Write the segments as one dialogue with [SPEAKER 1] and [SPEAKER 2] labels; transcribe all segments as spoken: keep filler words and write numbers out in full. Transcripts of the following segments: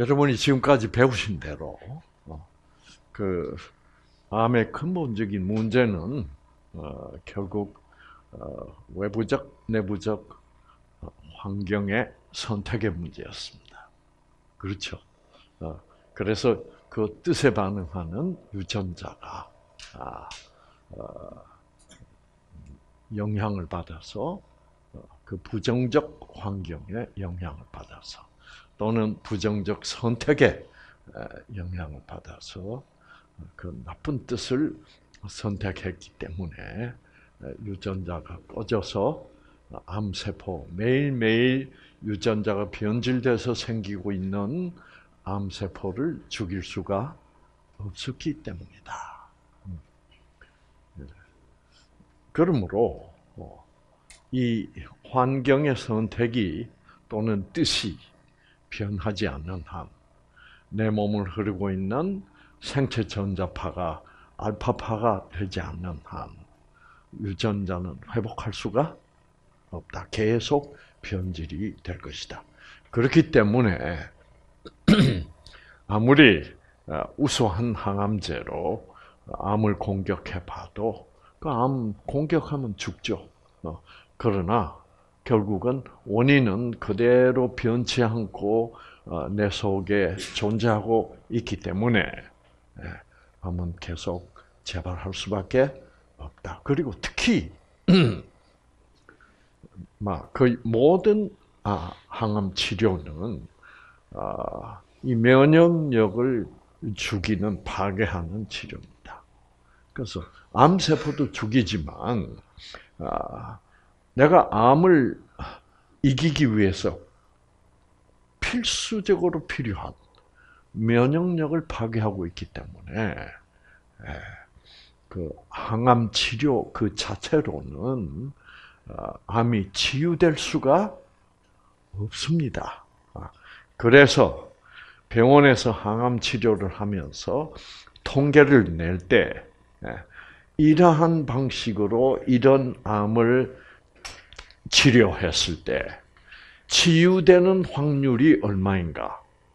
[SPEAKER 1] 여러분이 지금까지 배우신 대로 어, 그 암의 근본적인 문제는 어, 결국 어, 외부적, 내부적 어, 환경의 선택의 문제였습니다. 그렇죠? 어, 그래서 그 뜻에 반응하는 유전자가 아, 어, 영향을 받아서 어, 그 부정적 환경에 영향을 받아서 또는 부정적 선택에 영향을 받아서 그 나쁜 뜻을 선택했기 때문에 유전자가 꺼져서 암세포, 매일매일 유전자가 변질돼서 생기고 있는 암세포를 죽일 수가 없었기 때문이다. 그러므로 이 환경의 선택이 또는 뜻이 변하지 않는 한, 내 몸을 흐르고 있는 생체 전자파가 알파파가 되지 않는 한, 유전자는 회복할 수가 없다. 계속 변질이 될 것이다. 그렇기 때문에 아무리 우수한 항암제로 암을 공격해봐도 그 암 공격하면 죽죠. 그러나 결국은 원인은 그대로 변치 않고 내 속에 존재하고 있기 때문에 암은 계속 재발할 수밖에 없다. 그리고 특히 막 그 모든 항암 치료는 이 면역력을 죽이는 파괴하는 치료입니다. 그래서 암세포도 죽이지만 내가 암을 이기기 위해서 필수적으로 필요한 면역력을 파괴하고 있기 때문에 그 항암 치료 그 자체로는 암이 치유될 수가 없습니다. 그래서 병원에서 항암 치료를 하면서 통계를 낼 때 이러한 방식으로 이런 암을 치료했을 때 치유되는 확률이 얼마인가?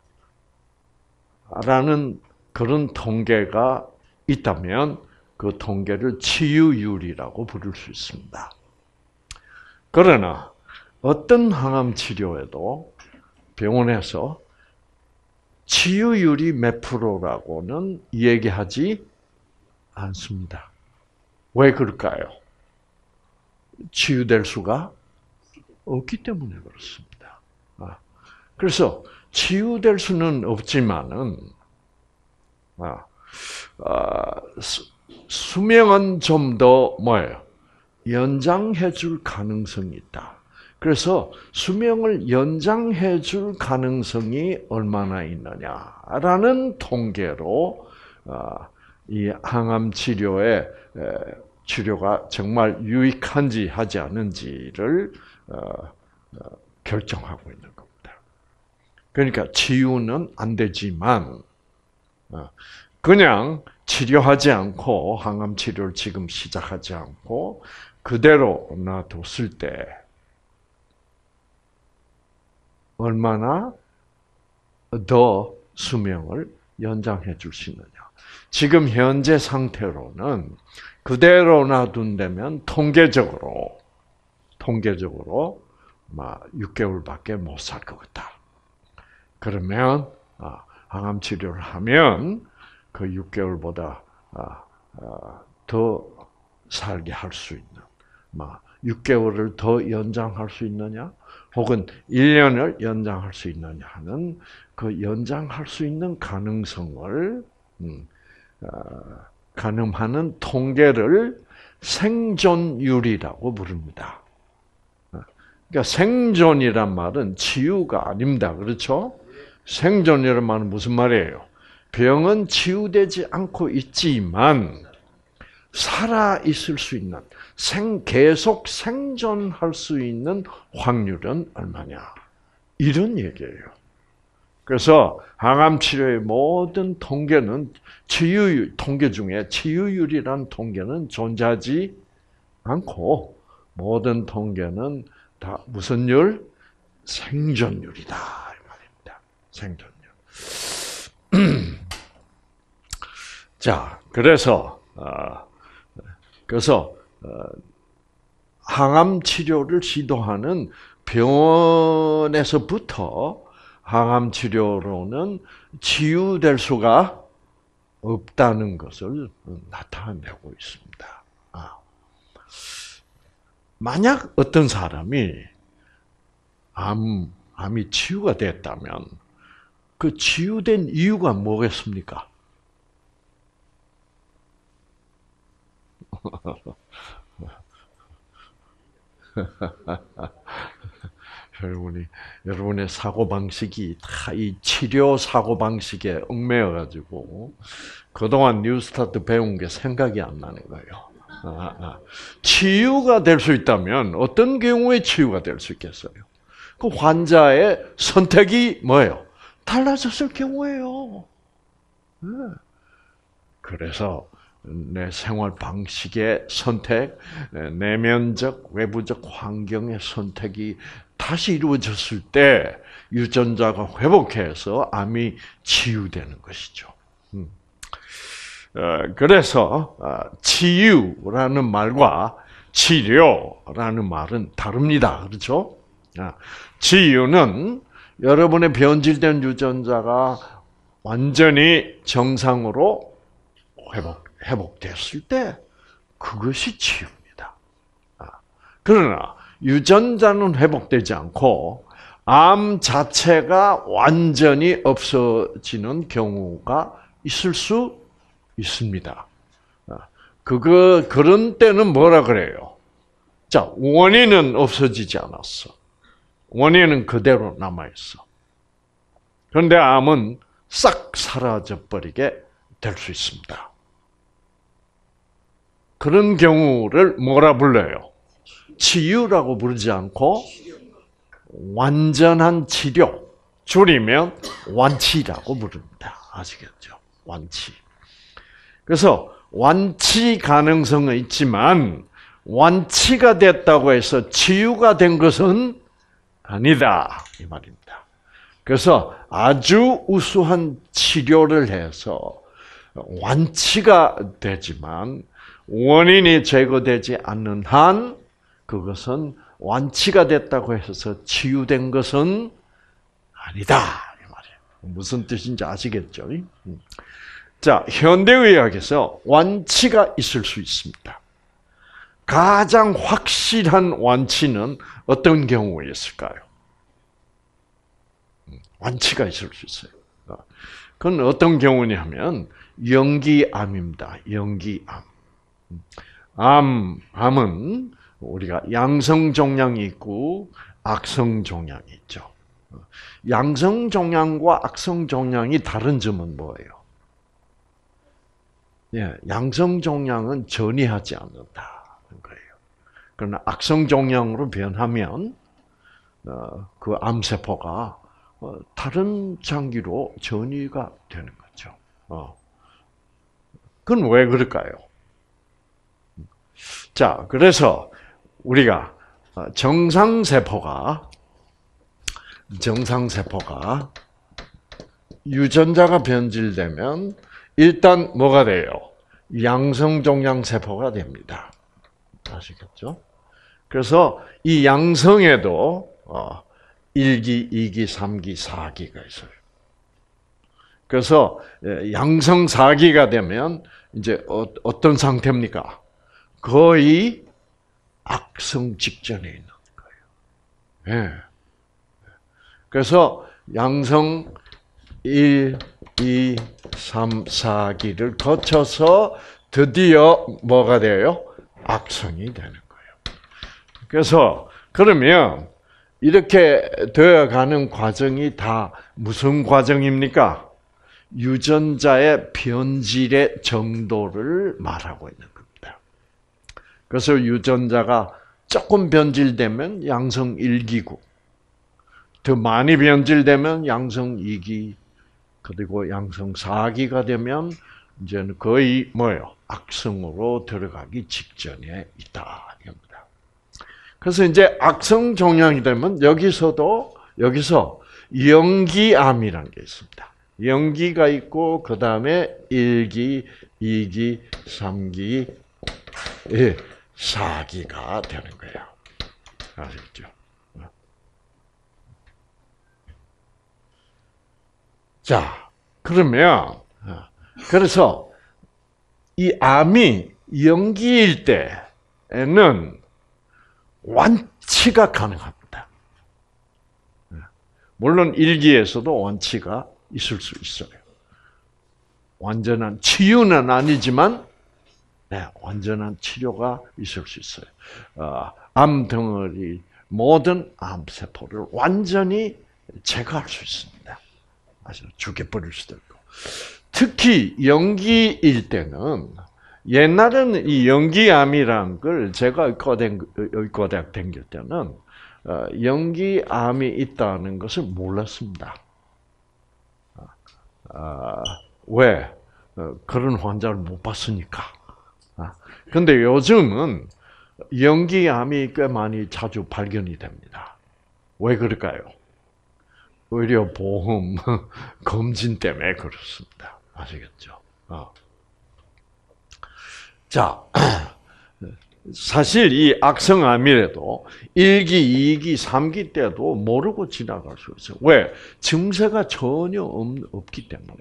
[SPEAKER 1] 라는 그런 통계가 있다면 그 통계를 치유율이라고 부를 수 있습니다. 그러나 어떤 항암 치료에도 병원에서 치유율이 몇 프로라고는 얘기하지 않습니다. 왜 그럴까요? 치유될 수가 없기 때문에 그렇습니다. 그래서 치유될 수는 없지만은 수명은 좀 더 뭐예요? 연장해 줄 가능성이 있다. 그래서 수명을 연장해 줄 가능성이 얼마나 있느냐라는 통계로 이 항암 치료의 치료가 정말 유익한지 하지 않은지를 결정하고 있는 겁니다. 그러니까 치유는 안 되지만 그냥 치료하지 않고 항암 치료를 지금 시작하지 않고 그대로 놔뒀을 때 얼마나 더 수명을 연장해 줄 수 있느냐. 지금 현재 상태로는 그대로 놔둔다면 통계적으로 통계적으로 막 육 개월밖에 못 살 것 같다. 그러면 항암 치료를 하면 그 육 개월보다 더 살게 할 수 있는, 막 육 개월을 더 연장할 수 있느냐, 혹은 일 년을 연장할 수 있느냐 하는 그 연장할 수 있는 가능성을 가늠하는 통계를 생존율이라고 부릅니다. 그러니까 생존이란 말은 치유가 아닙니다. 그렇죠? 생존이란 말은 무슨 말이에요? 병은 치유되지 않고 있지만 살아 있을 수 있는, 생 계속 생존할 수 있는 확률은 얼마냐? 이런 얘기예요. 그래서 항암 치료의 모든 통계는 치유율 통계 중에 치유율이라는 통계는 존재하지 않고 모든 통계는 다 무슨 율? 생존율이다 이 말입니다. 생존율. 자, 그래서 어, 그래서 어, 항암 치료를 시도하는 병원에서부터 항암 치료로는 치유될 수가 없다는 것을 나타내고 있습니다. 아. 만약 어떤 사람이 암, 암이 치유가 됐다면 그 치유된 이유가 뭐겠습니까? 여러분이 여러분의 사고 방식이 다 이 치료 사고 방식에 얽매여 가지고 그동안 뉴스타트 배운 게 생각이 안 나는 거예요. 아, 아. 치유가 될 수 있다면 어떤 경우에 치유가 될 수 있겠어요? 그 환자의 선택이 뭐예요? 달라졌을 경우예요. 네. 그래서 내 생활 방식의 선택, 내면적, 외부적 환경의 선택이 다시 이루어졌을 때 유전자가 회복해서 암이 치유되는 것이죠. 그래서 치유라는 말과 치료라는 말은 다릅니다. 그렇죠? 치유는 여러분의 변질된 유전자가 완전히 정상으로 회복 회복됐을 때 그것이 치유입니다. 그러나 유전자는 회복되지 않고 암 자체가 완전히 없어지는 경우가 있을 수 있습니다. 그거 그런 때는 뭐라 그래요? 자, 원인은 없어지지 않았어. 원인은 그대로 남아 있어. 그런데 암은 싹 사라져 버리게 될 수 있습니다. 그런 경우를 뭐라 불러요? 치유라고 부르지 않고 완전한 치료, 줄이면 완치라고 부릅니다. 아시겠죠? 완치. 그래서 완치 가능성은 있지만 완치가 됐다고 해서 치유가 된 것은 아니다 이 말입니다. 그래서 아주 우수한 치료를 해서 완치가 되지만 원인이 제거되지 않는 한 그것은 완치가 됐다고 해서 치유된 것은 아니다 이 말이에요. 무슨 뜻인지 아시겠죠? 자, 현대의학에서 완치가 있을 수 있습니다. 가장 확실한 완치는 어떤 경우에 있을까요? 완치가 있을 수 있어요. 그건 어떤 경우냐면 영기암입니다. 영기암. 암, 암은 우리가 양성 종양이 있고 악성 종양이 있죠. 양성 종양과 악성 종양이 다른 점은 뭐예요? 예, 양성 종양은 전이하지 않는다는 거예요. 그러나 악성 종양으로 변하면 어, 그 암세포가 어, 다른 장기로 전이가 되는 거죠. 어. 그건 왜 그럴까요? 자, 그래서 우리가 정상세포가 정상세포가 유전자가 변질되면 일단 뭐가 돼요? 양성종양세포가 됩니다. 아시겠죠? 그래서 이 양성에도 일 기, 이 기, 삼 기, 사 기가 있어요. 그래서 양성 사 기가 되면 이제 어떤 상태입니까? 거의 악성 직전에 있는 거예요. 예. 그래서 양성 일, 이, 삼, 사 기를 거쳐서 드디어 뭐가 돼요? 악성이 되는 거예요. 그래서 그러면 이렇게 되어가는 과정이 다 무슨 과정입니까? 유전자의 변질의 정도를 말하고 있는 겁니다. 그래서 유전자가 조금 변질되면 양성 일 기고, 더 많이 변질되면 양성 이 기, 그리고 양성 사 기가 되면 이제는 거의 뭐예요? 악성으로 들어가기 직전에 있다. 이겁니다. 그래서 이제 악성 종양이 되면 여기서도 여기서 영기암이라는 게 있습니다. 영기가 있고 그 다음에 일 기, 이 기, 삼 기, 예, 사 기가 되는 거예요. 아시겠죠? 자, 그러면 그래서 이 암이 영기일 때에는 완치가 가능합니다. 물론 일 기에서도 완치가 있을 수 있어요. 완전한 치유는 아니지만 네, 완전한 치료가 있을 수 있어요. 어, 암 덩어리 모든 암세포를 완전히 제거할 수 있습니다. 아주 죽여버릴 수도 있고. 특히 영기일 때는 옛날에는 이 영기암이란 걸 제가 의과대학 다닐 때는 영기암이 있다는 것을 몰랐습니다. 아, 왜? 그런 환자를 못 봤으니까. 근데 요즘은 영기암이 꽤 많이 자주 발견이 됩니다. 왜 그럴까요? 의료보험 검진 때문에 그렇습니다. 아시겠죠? 어. 자, 사실 이 악성암이라도 일 기, 이 기, 삼 기 때도 모르고 지나갈 수 있어요. 왜? 증세가 전혀 없기 때문에.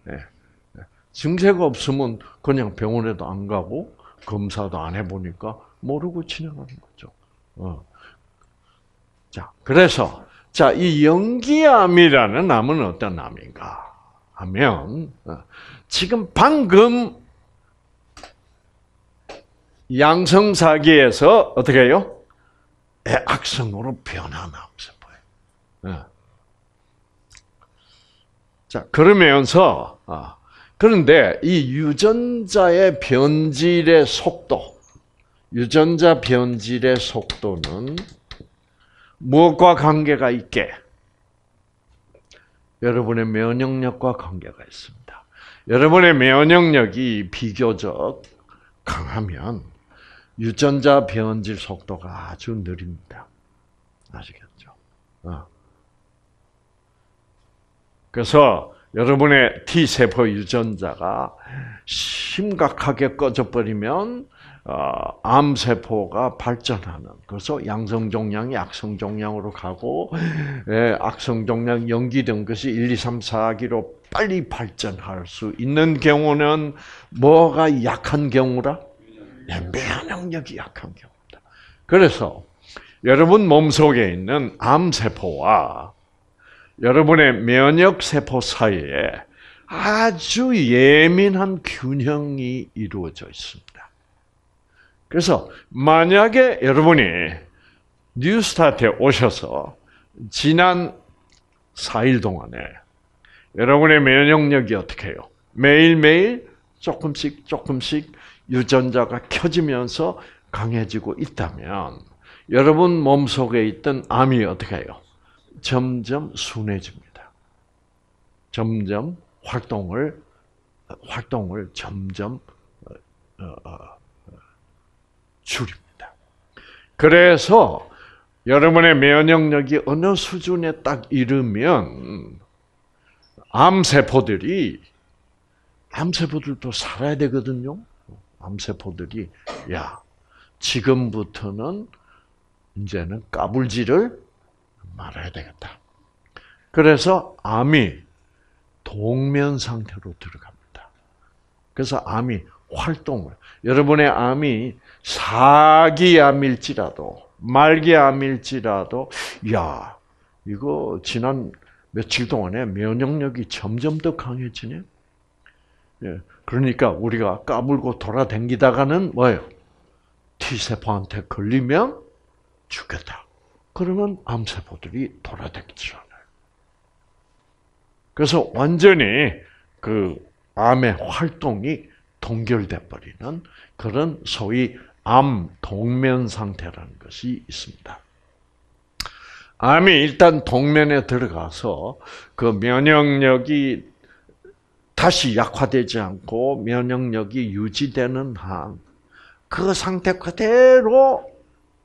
[SPEAKER 1] 증세가 없으면 그냥 병원에도 안 가고 검사도 안 해보니까 모르고 지나가는 거죠. 어. 자, 그래서 자, 이 영기암이라는 암은 어떤 암인가 하면 지금 방금 양성사기에서 어떻게 해요? 악성으로 변한 암세포예요. 자, 그러면서 그런데 이 유전자의 변질의 속도, 유전자 변질의 속도는 무엇과 관계가 있게? 여러분의 면역력과 관계가 있습니다. 여러분의 면역력이 비교적 강하면 유전자 변질 속도가 아주 느립니다. 아시겠죠? 어. 그래서 여러분의 T세포 유전자가 심각하게 꺼져버리면 어, 암세포가 발전하는, 그래서 양성종양이 악성종양으로 가고, 예, 악성종양 연기된 것이 일, 이, 삼, 사 기로 빨리 발전할 수 있는 경우는 뭐가 약한 경우라? 예, 면역력이 약한 경우다. 그래서 여러분 몸속에 있는 암세포와 여러분의 면역세포 사이에 아주 예민한 균형이 이루어져 있습니다. 그래서 만약에 여러분이 뉴스타트에 오셔서 지난 사 일 동안에 여러분의 면역력이 어떻게 해요? 매일매일 조금씩 조금씩 유전자가 켜지면서 강해지고 있다면 여러분 몸속에 있던 암이 어떻게 해요? 점점 순해집니다. 점점 활동을 활동을 점점 어, 어, 줄입니다. 그래서 여러분의 면역력이 어느 수준에 딱 이르면 암세포들이 암세포들도 살아야 되거든요. 암세포들이 야, 지금부터는 이제는 까불지를 말아야 되겠다. 그래서 암이 동면 상태로 들어갑니다. 그래서 암이 활동을, 여러분의 암이 사기암일지라도 말기암일지라도 야, 이거 지난 며칠 동안에 면역력이 점점 더 강해지네. 예, 그러니까 우리가 까불고 돌아다니다가는 뭐예요? T세포한테 걸리면 죽겠다. 그러면 암세포들이 돌아다니지 않아요. 그래서 완전히 그 암의 활동이 동결돼 버리는 그런 소위 암 동면 상태라는 것이 있습니다. 암이 일단 동면에 들어가서 그 면역력이 다시 약화되지 않고 면역력이 유지되는 한 그 상태 그대로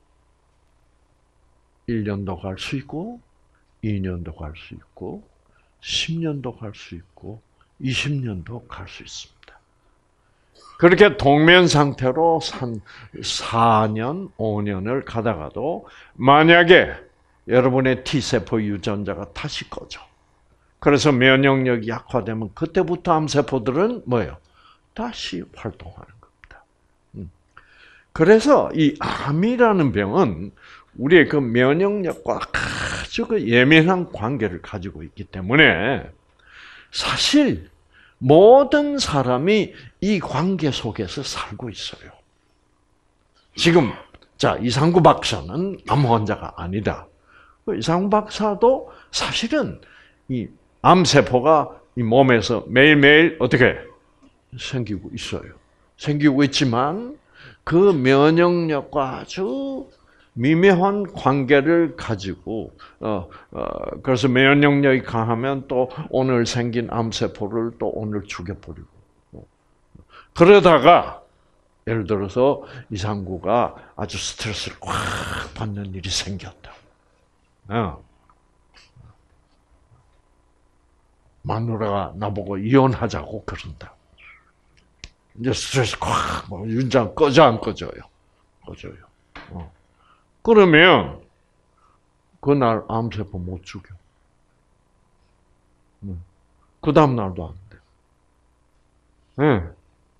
[SPEAKER 1] 일 년도 갈 수 있고 이 년도 갈 수 있고 십 년도 갈 수 있고 이십 년도 갈 수 있습니다. 그렇게 동면 상태로 한 사 년, 오 년을 가다가도 만약에 여러분의 T세포 유전자가 다시 꺼져. 그래서 면역력이 약화되면 그때부터 암세포들은 뭐예요? 다시 활동하는 겁니다. 그래서 이 암이라는 병은 우리의 그 면역력과 아주 그 예민한 관계를 가지고 있기 때문에 사실 모든 사람이 이 관계 속에서 살고 있어요. 지금 자 이상구 박사는 암 환자가 아니다. 이상구 박사도 사실은 이 암세포가 이 몸에서 매일매일 어떻게 생기고 있어요. 생기고 있지만 그 면역력과 아주 미묘한 관계를 가지고 어, 어, 그래서 면역력이 강하면 또 오늘 생긴 암세포를 또 오늘 죽여버리고 그러다가 예를 들어서 이상구가 아주 스트레스를 확 받는 일이 생겼다. 어. 마누라가 나보고 이혼하자고 그런다. 이제 스트레스 확, 뭐, 윤장 꺼져 안 꺼져요? 꺼져요. 어. 그러면, 그날 암세포 못 죽여. 응. 그 다음날도 안 돼. 응.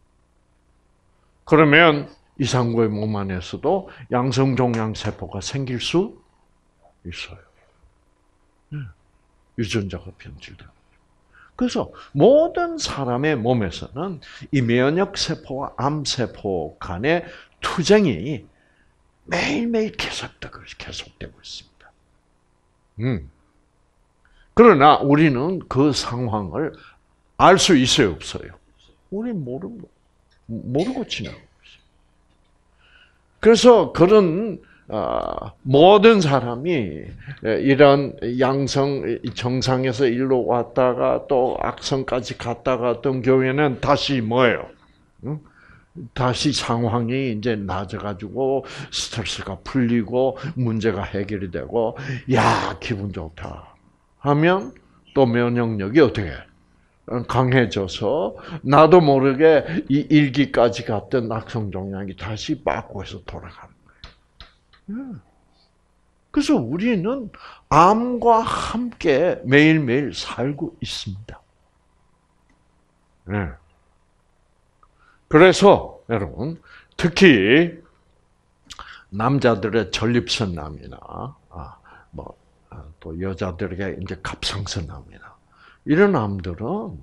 [SPEAKER 1] 그러면, 이상구의 몸 안에서도 양성종양세포가 생길 수 있어요. 응. 유전자가 변질돼요. 그래서 모든 사람의 몸에서는 이 면역세포와 암세포 간의 투쟁이 매일매일 계속되고, 계속되고 있습니다. 음. 그러나 우리는 그 상황을 알 수 있어요, 없어요? 우리는 모르고, 모르고 지나고 있어요. 그래서 그런 어, 모든 사람이 이런 양성 정상에서 일로 왔다가 또 악성까지 갔다가 어떤 경우에는 다시 뭐예요? 응? 다시 상황이 이제 나아져가지고 스트레스가 풀리고 문제가 해결이 되고 야 기분 좋다 하면 또 면역력이 어떻게 강해져서 나도 모르게 이 일기까지 갔던 악성종양이 다시 바꾸어서 돌아가는. 그래서 우리는 암과 함께 매일매일 살고 있습니다. 네. 그래서 여러분 특히 남자들의 전립선암이나 아, 뭐 또 여자들에게 이제 갑상선암이나 이런 암들은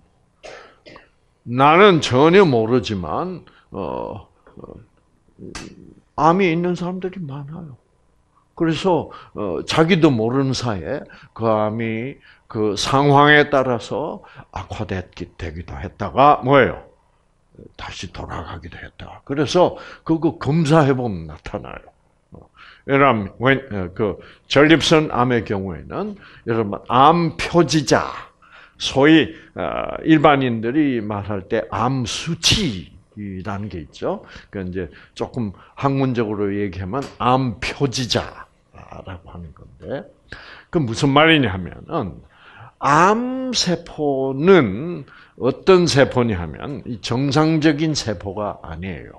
[SPEAKER 1] 나는 전혀 모르지만 어, 어 암이 있는 사람들이 많아요. 그래서 어, 자기도 모르는 사이에 그 암이 그 상황에 따라서 악화되기도 했다가 뭐예요? 다시 돌아가기도 했다. 그래서 그거 검사해 보면 나타나요. 여러분, 그 전립선 암의 경우에는 여러분 암 표지자, 소위 일반인들이 말할 때 암 수치. 이라는 게 있죠. 그 이제 조금 학문적으로 얘기하면 암 표지자라고 하는 건데, 그 무슨 말이냐면은 암 세포는 어떤 세포냐면 이 정상적인 세포가 아니에요.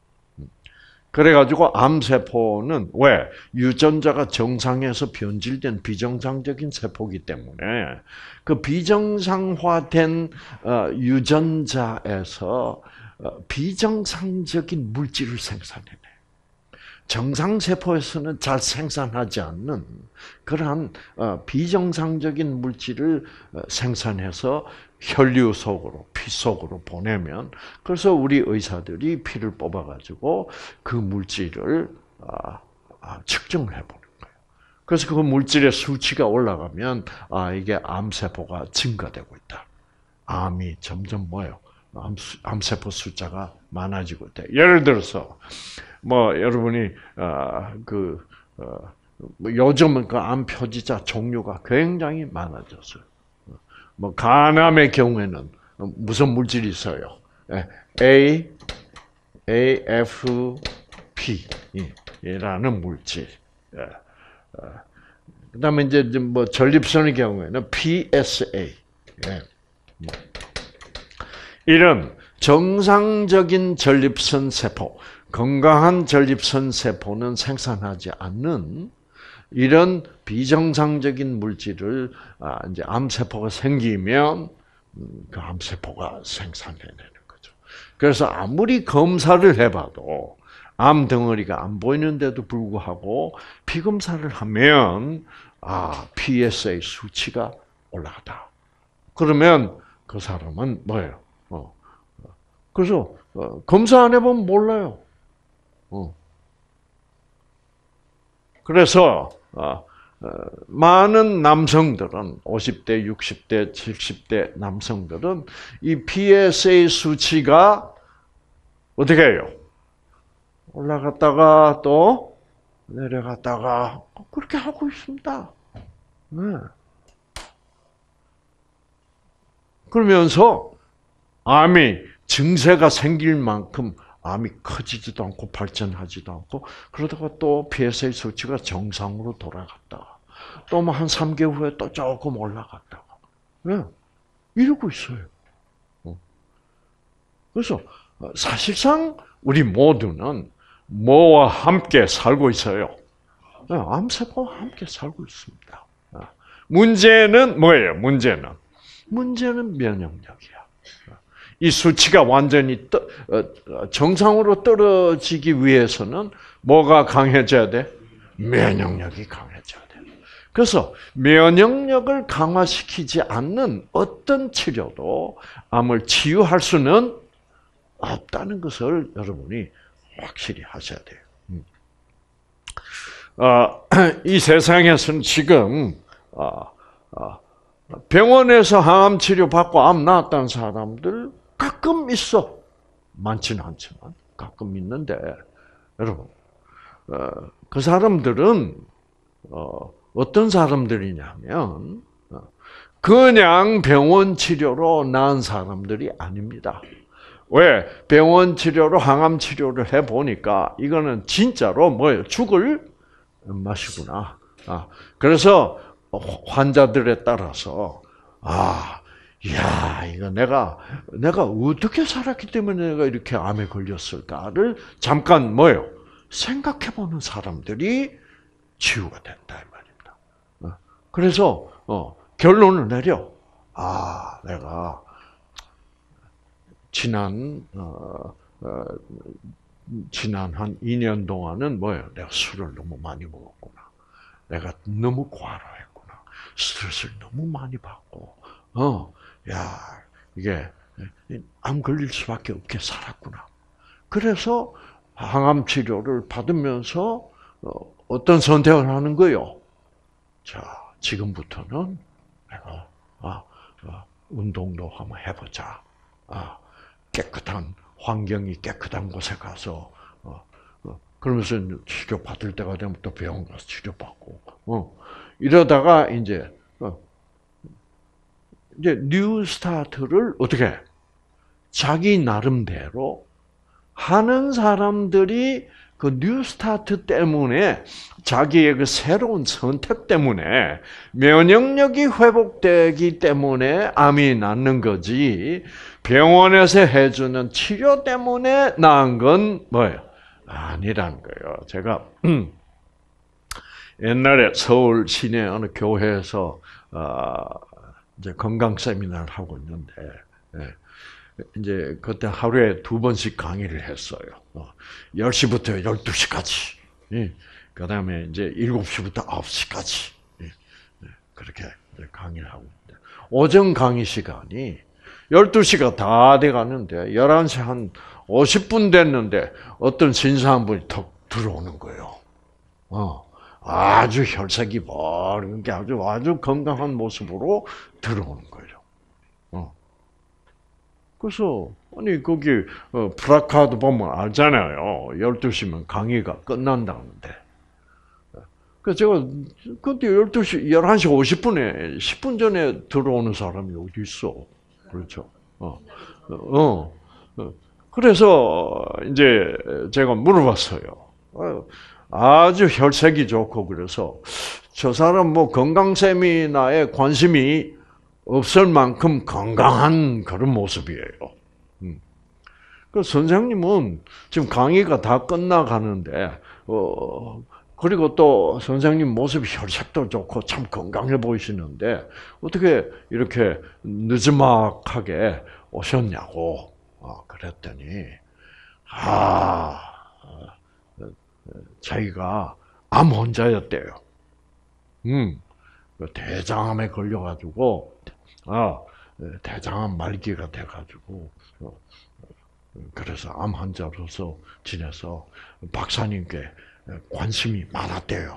[SPEAKER 1] 그래가지고 암 세포는 왜 유전자가 정상에서 변질된 비정상적인 세포이기 때문에 그 비정상화된 유전자에서 비정상적인 물질을 생산해내. 정상세포에서는 잘 생산하지 않는 그러한 비정상적인 물질을 생산해서 혈류 속으로, 피 속으로 보내면, 그래서 우리 의사들이 피를 뽑아가지고 그 물질을 측정을 해보는 거예요. 그래서 그 물질의 수치가 올라가면, 아, 이게 암세포가 증가되고 있다. 암이 점점 뭐예요? 암세포 숫자가 많아지고 있다. 예를 들어서 뭐 여러분이 어, 그 어, 뭐 요즘은 그 암 표지자 종류가 굉장히 많아졌어요. 뭐 간암의 경우에는 무슨 물질이 있어요? A, A, F, P라는 물질. 그다음에 이제 뭐 전립선의 경우에는 P S A. 예. 이런 정상적인 전립선 세포, 건강한 전립선 세포는 생산하지 않는 이런 비정상적인 물질을 이제 암세포가 생기면 그 암세포가 생산해내는 거죠. 그래서 아무리 검사를 해봐도 암 덩어리가 안 보이는데도 불구하고 피 검사를 하면 아 피에스에이 수치가 올라가다. 그러면 그 사람은 뭐예요? 어. 그래서 어, 검사 안 해보면 몰라요. 어. 그래서 어, 어, 많은 남성들은 오십 대, 육십 대, 칠십 대 남성들은 이 피에스에이 수치가 어떻게 해요? 올라갔다가 또 내려갔다가 그렇게 하고 있습니다. 네. 그러면서 암이 증세가 생길 만큼 암이 커지지도 않고 발전하지도 않고 그러다가 또 피에스에이 수치가 정상으로 돌아갔다가 또 뭐 한 삼 개월 후에 또 조금 올라갔다가 네. 이러고 있어요. 그래서 사실상 우리 모두는 뭐와 함께 살고 있어요? 암세포와 함께 살고 있습니다. 문제는 뭐예요? 문제는 문제는 면역력이야. 이 수치가 완전히 떠, 정상으로 떨어지기 위해서는 뭐가 강해져야 돼? 면역력이 강해져야 돼. 그래서 면역력을 강화시키지 않는 어떤 치료도 암을 치유할 수는 없다는 것을 여러분이 확실히 하셔야 돼요. 어, 이 세상에서는 지금 어, 어, 병원에서 항암 치료 받고 암 나았다는 사람들 가끔 있어. 많지는 않지만 가끔 있는데 여러분 어, 그 사람들은 어, 어떤 사람들이냐면 어, 그냥 병원 치료로 나은 사람들이 아닙니다. 왜? 병원 치료로 항암 치료를 해보니까 이거는 진짜로 뭐예요? 죽을 맛이구나. 아, 그래서 환자들에 따라서 아, 야, 이거 내가 내가 어떻게 살았기 때문에 내가 이렇게 암에 걸렸을까를 잠깐 뭐예요? 생각해보는 사람들이 치유가 된다 이 말입니다. 어, 그래서 어, 결론을 내려. 아, 내가 지난 어, 어, 지난 한 이 년 동안은 뭐예요? 내가 술을 너무 많이 먹었구나. 내가 너무 과로했구나. 스트레스를 너무 많이 받고, 어, 야, 이게 암 걸릴 수밖에 없게 살았구나. 그래서 항암 치료를 받으면서 어떤 선택을 하는 거요? 자, 지금부터는 내가 아, 아, 운동도 한번 해보자. 아, 깨끗한 환경이 깨끗한 곳에 가서 어, 어, 그러면서 치료 받을 때가 되면 또 병원 가서 치료 받고 어, 이러다가 이제 어, 이제 뉴 스타트를 어떻게 해? 자기 나름대로 하는 사람들이 그 뉴 스타트 때문에 자기의 그 새로운 선택 때문에 면역력이 회복되기 때문에 암이 낫는 거지 병원에서 해주는 치료 때문에 나은 건 뭐예요? 아니라는 거예요. 제가 음, 옛날에 서울 시내 어느 교회에서 어, 이제 건강 세미나를 하고 있는데 예. 이제 그때 하루에 두 번씩 강의를 했어요. 열 시부터 열두 시까지. 그 다음에 이제 일곱 시부터 아홉 시까지. 그렇게 강의를 하고 있는데. 오전 강의 시간이 열두 시가 다 돼 가는데, 열한 시 한 오십 분 됐는데, 어떤 신사 한 분이 턱 들어오는 거예요. 어, 아주 혈색이 버른 게 아주, 아주 건강한 모습으로 들어오는 거예요. 어. 그래서 아니 거기 어, 플래카드 보면 알잖아요. 열두 시면 강의가 끝난다는데. 그래서 제가 그때 열두 시, 열한 시 오십 분에 십 분 전에 들어오는 사람이 어디 있어? 그렇죠. 어, 어, 어. 그래서 이제 제가 물어봤어요. 아주 혈색이 좋고 그래서 저 사람 뭐 건강 세미나에 관심이 없을 만큼 건강한 그런 모습이에요. 음. 그 선생님은 지금 강의가 다 끝나가는데, 어, 그리고 또 선생님 모습이 혈색도 좋고 참 건강해 보이시는데, 어떻게 이렇게 느지막하게 오셨냐고, 어, 그랬더니, 아, 자기가 암 환자였대요. 음, 대장암에 걸려가지고, 아, 대장암 말기가 돼가지고, 그래서 암 환자로서 지내서 박사님께 관심이 많았대요.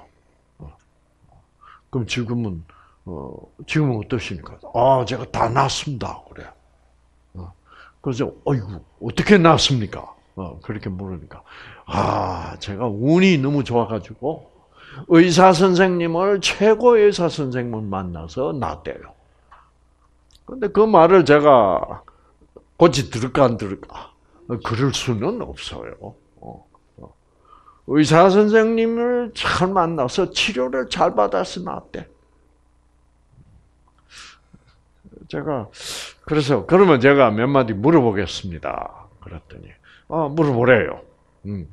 [SPEAKER 1] 그럼 지금은, 어, 지금은 어떠십니까? 아, 제가 다 낫습니다. 그래. 그래서, 어이구, 어떻게 낫습니까? 어, 그렇게 물으니까, 아, 제가 운이 너무 좋아가지고, 의사 선생님을, 최고 의사 선생님을 만나서 낫대요. 근데 그 말을 제가 고치 들을까, 안 들을까? 그럴 수는 없어요. 어, 어. 의사 선생님을 잘 만나서 치료를 잘 받아서 낫대. 제가, 그래서, 그러면 제가 몇 마디 물어보겠습니다. 그랬더니, 아, 물어보래요. 음.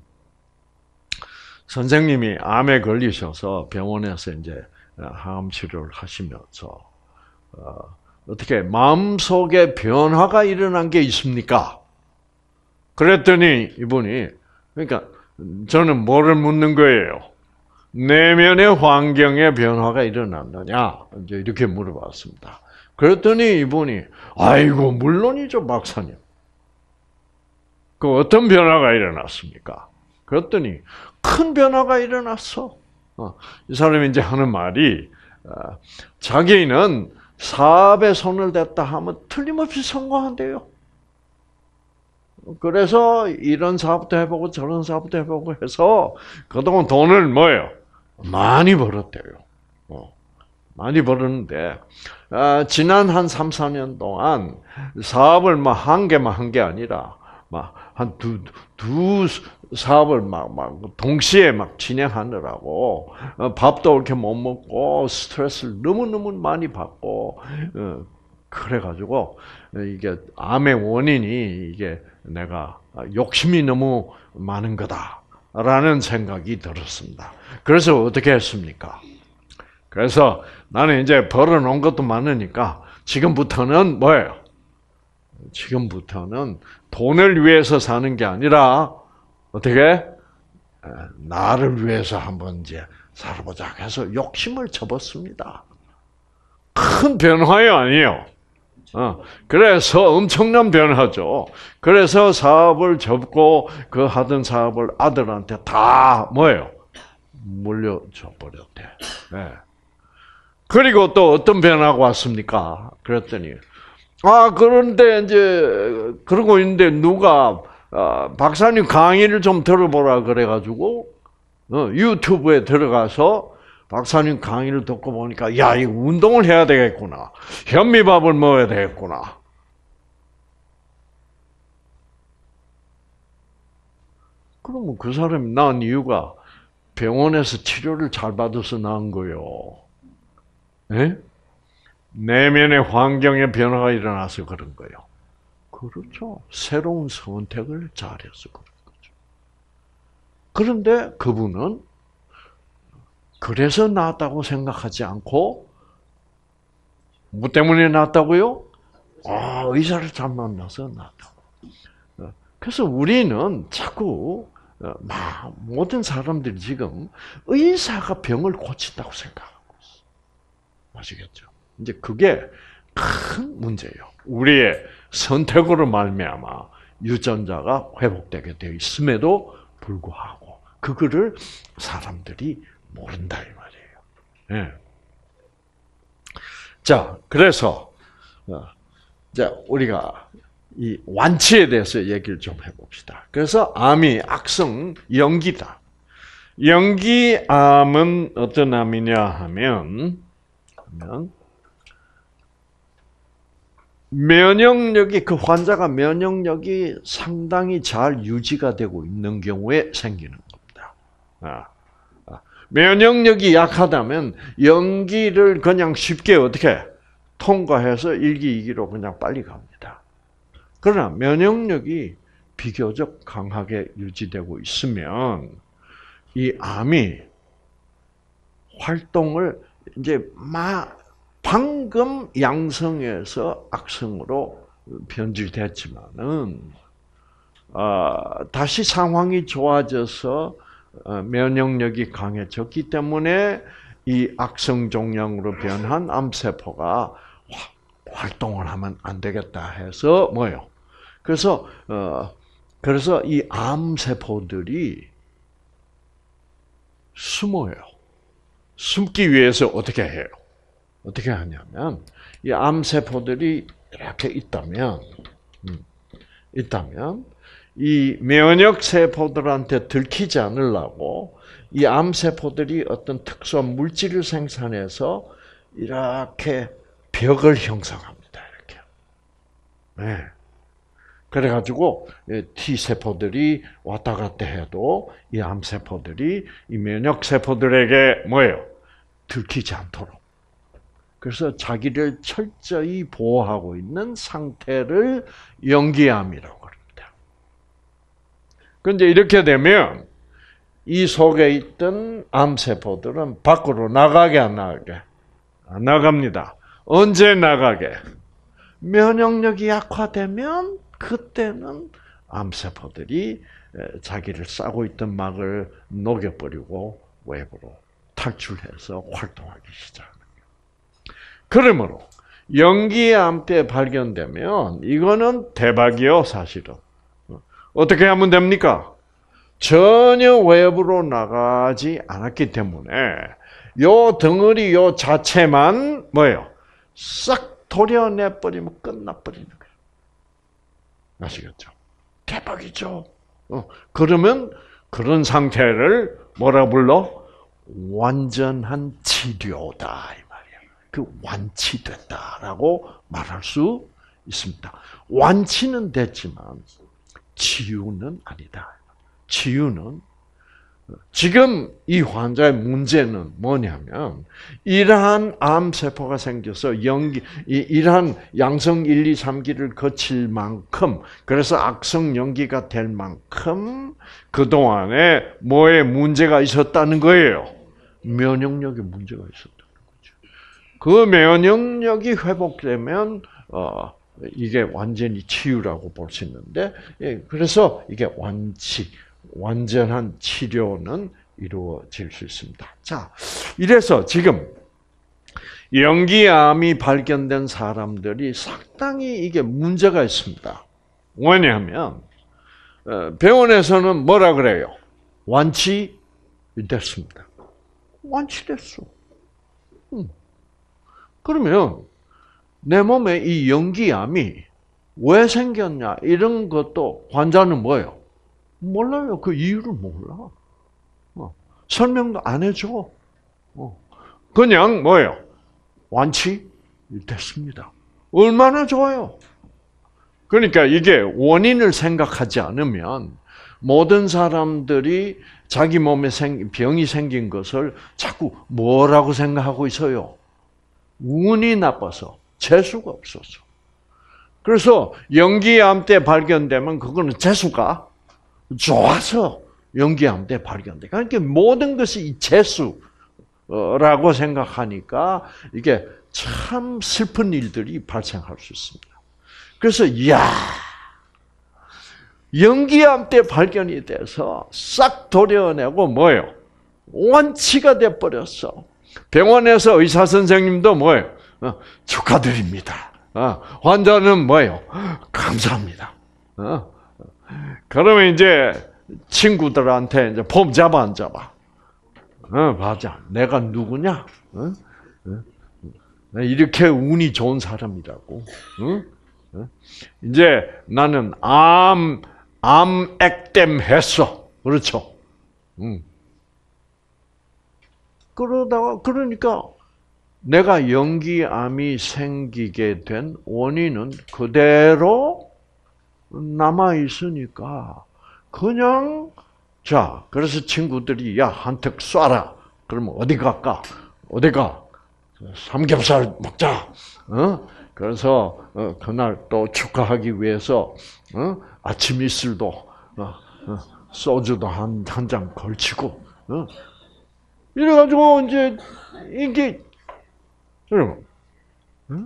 [SPEAKER 1] 선생님이 암에 걸리셔서 병원에서 이제 항암 치료를 하시면서, 어, 어떻게 마음속에 변화가 일어난 게 있습니까? 그랬더니 이분이, 그러니까 저는 뭐를 묻는 거예요? 내면의 환경에 변화가 일어났느냐? 이제 이렇게 물어봤습니다. 그랬더니 이분이, 아이고, 물론이죠, 박사님. 그 어떤 변화가 일어났습니까? 그랬더니 큰 변화가 일어났어. 어, 이 사람이 이제 하는 말이, 어, 자기는 사업에 손을 댔다 하면 틀림없이 성공한대요. 그래서 이런 사업도 해보고 저런 사업도 해보고 해서 그동안 돈을 뭐예요? 많이 벌었대요. 어, 많이 벌었는데, 어, 지난 한 삼, 사 년 동안 사업을 막 한 개만 한 게 아니라 막 한 두, 두 사업을 막, 막 동시에 막 진행하느라고 어, 밥도 이렇게 못 먹고 스트레스를 너무너무 많이 받고, 어, 그래가지고 이게 암의 원인이 이게 내가 욕심이 너무 많은 거다라는 생각이 들었습니다. 그래서 어떻게 했습니까? 그래서 나는 이제 벌어놓은 것도 많으니까 지금부터는 뭐예요? 지금부터는 돈을 위해서 사는 게 아니라 어떻게? 나를 위해서 한번 이제 살아보자 해서 욕심을 접었습니다. 큰 변화요, 아니에요? 어, 그래서 엄청난 변화죠. 그래서 사업을 접고 그 하던 사업을 아들한테 다 뭐예요? 물려줘 버렸대. 네. 그리고 또 어떤 변화가 왔습니까? 그랬더니, 아, 그런데 이제 그러고 있는데 누가 어, 박사님 강의를 좀 들어보라 그래가지고 어, 유튜브에 들어가서 박사님 강의를 듣고 보니까, 야, 이 운동을 해야 되겠구나. 현미밥을 먹어야 되겠구나. 그러면 그 사람이 낳은 이유가 병원에서 치료를 잘 받아서 낳은 거예요. 네? 내면의 환경에 변화가 일어나서 그런 거예요. 그렇죠. 새로운 선택을 잘해서 그런 거죠. 그런데 그분은 그래서 낫다고 생각하지 않고, 뭐 때문에 낫다고요? 아, 의사를 잘 만나서 낫다고. 그래서 우리는 자꾸, 막, 모든 사람들이 지금 의사가 병을 고친다고 생각하고 있어. 아시겠죠? 이제 그게 큰 문제예요. 우리의 선택으로 말미암아 유전자가 회복되게 되어 있음에도 불구하고, 그거를 사람들이 모른다 이 말이에요. 네. 자, 그래서 자 우리가 이 완치에 대해서 얘기를 좀 해봅시다. 그래서 암이 악성 연기다. 연기암은 어떤 암이냐 하면, 하면 면역력이 그 환자가 면역력이 상당히 잘 유지가 되고 있는 경우에 생기는 겁니다. 아. 면역력이 약하다면 연기를 그냥 쉽게 어떻게 통과해서 일 기, 이 기로 그냥 빨리 갑니다. 그러나 면역력이 비교적 강하게 유지되고 있으면 이 암이 활동을 이제 막 방금 양성에서 악성으로 변질됐지만은 어, 다시 상황이 좋아져서 어, 면역력이 강해졌기 때문에 이 악성 종양으로 변한 암세포가 활동을 하면 안 되겠다 해서 뭐요? 그래서 어, 그래서 이 암세포들이 숨어요. 숨기 위해서 어떻게 해요? 어떻게 하냐면 이 암세포들이 이렇게 있다면, 음, 있다면 이 면역 세포들한테 들키지 않으려고 이 암세포들이 어떤 특수한 물질을 생산해서 이렇게 벽을 형성합니다. 이렇게. 네. 그래가지고 T 세포들이 왔다 갔다 해도 이 암세포들이 이 면역 세포들에게 뭐예요? 들키지 않도록. 그래서 자기를 철저히 보호하고 있는 상태를 영기암이라고 합니다. 그런데 이렇게 되면 이 속에 있던 암세포들은 밖으로 나가게 안 나가게? 안 나갑니다. 언제 나가게? 면역력이 약화되면 그때는 암세포들이 자기를 싸고 있던 막을 녹여버리고 외부로 탈출해서 활동하기 시작합니다. 그러므로 영기암 때 발견되면 이거는 대박이요, 사실은. 어떻게 하면 됩니까? 전혀 외부로 나가지 않았기 때문에 요 덩어리 요 자체만 뭐예요? 싹 도려내버리면 끝나버리는 거예요. 아시겠죠? 대박이죠. 어, 그러면 그런 상태를 뭐라 불러? 완전한 치료다 이 말이야. 그 완치됐다라고 말할 수 있습니다. 완치는 됐지만 치유는 아니다. 치유는 지금 이 환자의 문제는 뭐냐면 이러한 암세포가 생겨서 영기 이러한 양성 일, 이, 삼 기를 거칠 만큼 그래서 악성 영기가 될 만큼 그동안에 뭐에 문제가 있었다는 거예요. 면역력에 문제가 있었다는 거죠. 그 면역력이 회복되면 어 이게 완전히 치유라고 볼 수 있는데 예, 그래서 이게 완치 완전한 치료는 이루어질 수 있습니다. 자, 이래서 지금 영기암이 발견된 사람들이 상당히 이게 문제가 있습니다. 왜냐하면 병원에서는 뭐라 그래요? 완치됐습니다. 완치됐어. 음. 그러면 내 몸에 이 영기암이 왜 생겼냐 이런 것도 환자는 뭐예요? 몰라요. 그 이유를 몰라. 어. 설명도 안 해줘. 어. 그냥 뭐예요? 완치됐습니다. 얼마나 좋아요. 그러니까 이게 원인을 생각하지 않으면 모든 사람들이 자기 몸에 생, 병이 생긴 것을 자꾸 뭐라고 생각하고 있어요? 운이 나빠서 재수가 없어서. 그래서 영기암 때 발견되면 그거는 재수가 좋아서 영기암 때 발견돼. 그러니까 모든 것이 재수라고 생각하니까 이게 참 슬픈 일들이 발생할 수 있습니다. 그래서 이야 영기암 때 발견이 돼서 싹 도려내고 뭐예요? 완치가 돼 버렸어. 병원에서 의사 선생님도 뭐예요? 어, 축하드립니다. 어, 환자는 뭐예요? 감사합니다. 어. 그러면 이제 친구들한테 이제 폼 잡아 안 잡아? 어, 맞아. 내가 누구냐? 어? 어? 이렇게 운이 좋은 사람이라고. 어? 어? 이제 나는 암, 암액땜 했어. 그렇죠? 응. 그러다가, 그러니까 내가 영기암이 생기게 된 원인은 그대로 남아있으니까, 그냥, 자, 그래서 친구들이, 야, 한턱 쏴라. 그러면 어디 갈까? 어디 가? 삼겹살 먹자. 어? 그래서 어, 그날 또 축하하기 위해서 어? 아침 이슬도 어, 어, 소주도 한 한 잔 걸치고 어? 이래가지고 이제 이게 여러분 어?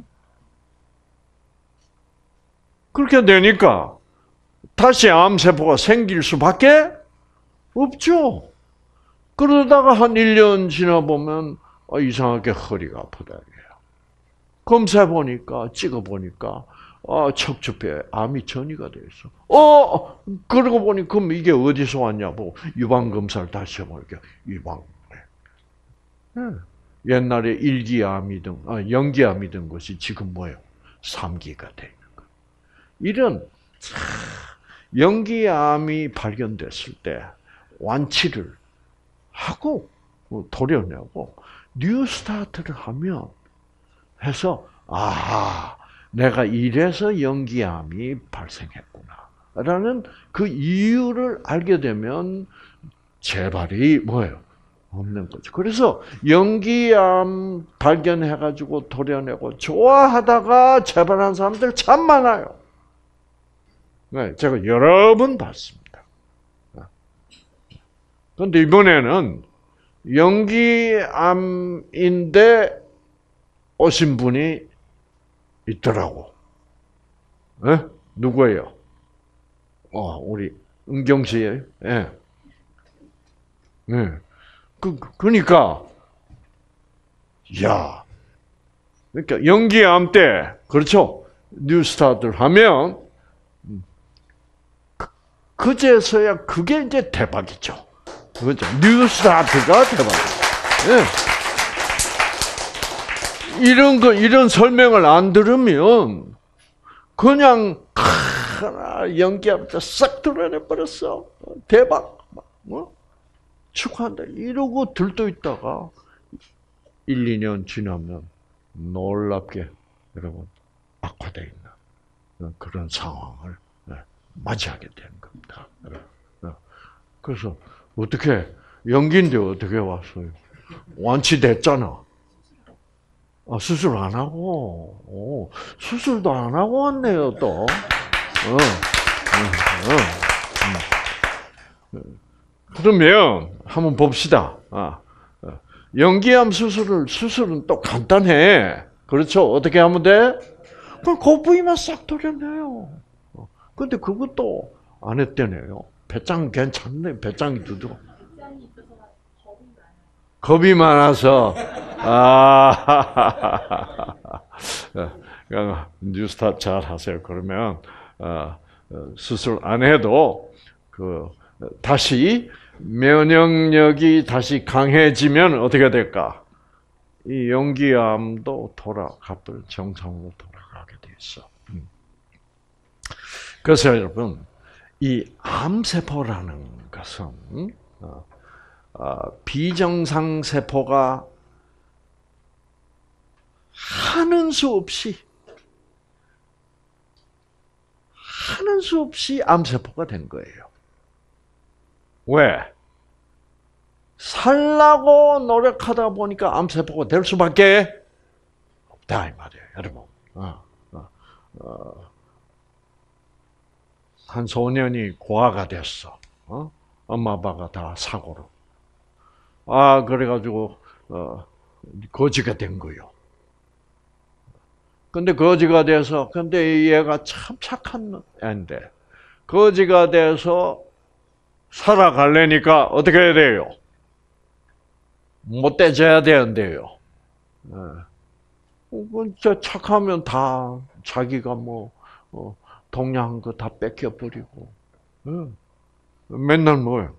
[SPEAKER 1] 그렇게 되니까 다시 암세포가 생길 수밖에 없죠. 그러다가 한 일 년 지나보면 어, 이상하게 허리가 아프다. 검사해 보니까 찍어 보니까 아, 척추뼈에 암이 전이가 돼 있어. 어, 그러고 보니 그럼 이게 어디서 왔냐고 유방 검사를 다시 해보니까 유방. 네. 옛날에 일기암이든 아, 연기암이든 것이 지금 뭐예요? 삼기가 돼 있는 거. 이런 연기암이 발견됐을 때 완치를 하고 도려내고 뉴스타트를 하면 해서 아 내가 이래서 연기암이 발생했구나라는 그 이유를 알게 되면 재발이 뭐예요? 없는 거죠. 그래서 연기암 발견해가지고 도려내고 좋아하다가 재발한 사람들 참 많아요. 네, 제가 여러 번 봤습니다. 그런데 이번에는 연기암인데 오신 분이 있더라고. 네? 누구예요? 어, 우리 은경 씨예요. 예. 네. 네. 그 그러니까 야, 그러니까 연기암 때 그렇죠. 뉴스타트를 하면 그, 그제서야 그게 이제 대박이죠. 그렇죠. 뉴스타트가 대박이죠. 네. 이런 거, 이런 설명을 안 들으면, 그냥, 하, 연기하면서 싹 드러내버렸어. 대박. 뭐? 축하한다. 이러고 들떠 있다가, 일, 이 년 지나면, 놀랍게, 여러분, 악화되어 있는 그런 상황을 맞이하게 되는 겁니다. 그래서, 어떻게, 연기인데 어떻게 왔어요? 완치됐잖아. 아, 수술 안 하고, 오, 수술도 안 하고 왔네요, 또. 어, 어, 어, 어. 그러면, 한번 봅시다. 아, 연기암 수술을, 수술은 또 간단해. 그렇죠? 어떻게 하면 돼? 그럼 그 부위만 싹 도려내요. 근데 그것도 안 했대네요. 배짱 괜찮네, 배짱이 두드러. 겁이 많아서, 아, 뉴스타 잘 하세요. 그러면, 어, 수술 안 해도, 그, 다시, 면역력이 다시 강해지면 어떻게 될까? 이 연기암도 돌아가, 정상으로 돌아가게 돼 있어. 그래서 여러분, 이 암세포라는 것은, 어, 어, 비정상 세포가 하는 수 없이 하는 수 없이 암세포가 된 거예요. 왜? 살라고 노력하다 보니까 암세포가 될 수밖에 없다 이 말이에요, 여러분. 어, 어, 어. 한 소년이 고아가 됐어. 어? 엄마 아빠가 다 사고로. 아, 그래가지고, 어, 거지가 된 거요. 근데 거지가 돼서, 근데 얘가 참 착한 애인데, 거지가 돼서 살아가려니까 어떻게 해야 돼요? 못돼져야 되는데요. 네. 진짜 착하면 다 자기가 뭐, 어, 동양한 거 다 뺏겨버리고, 네. 맨날 뭐예요?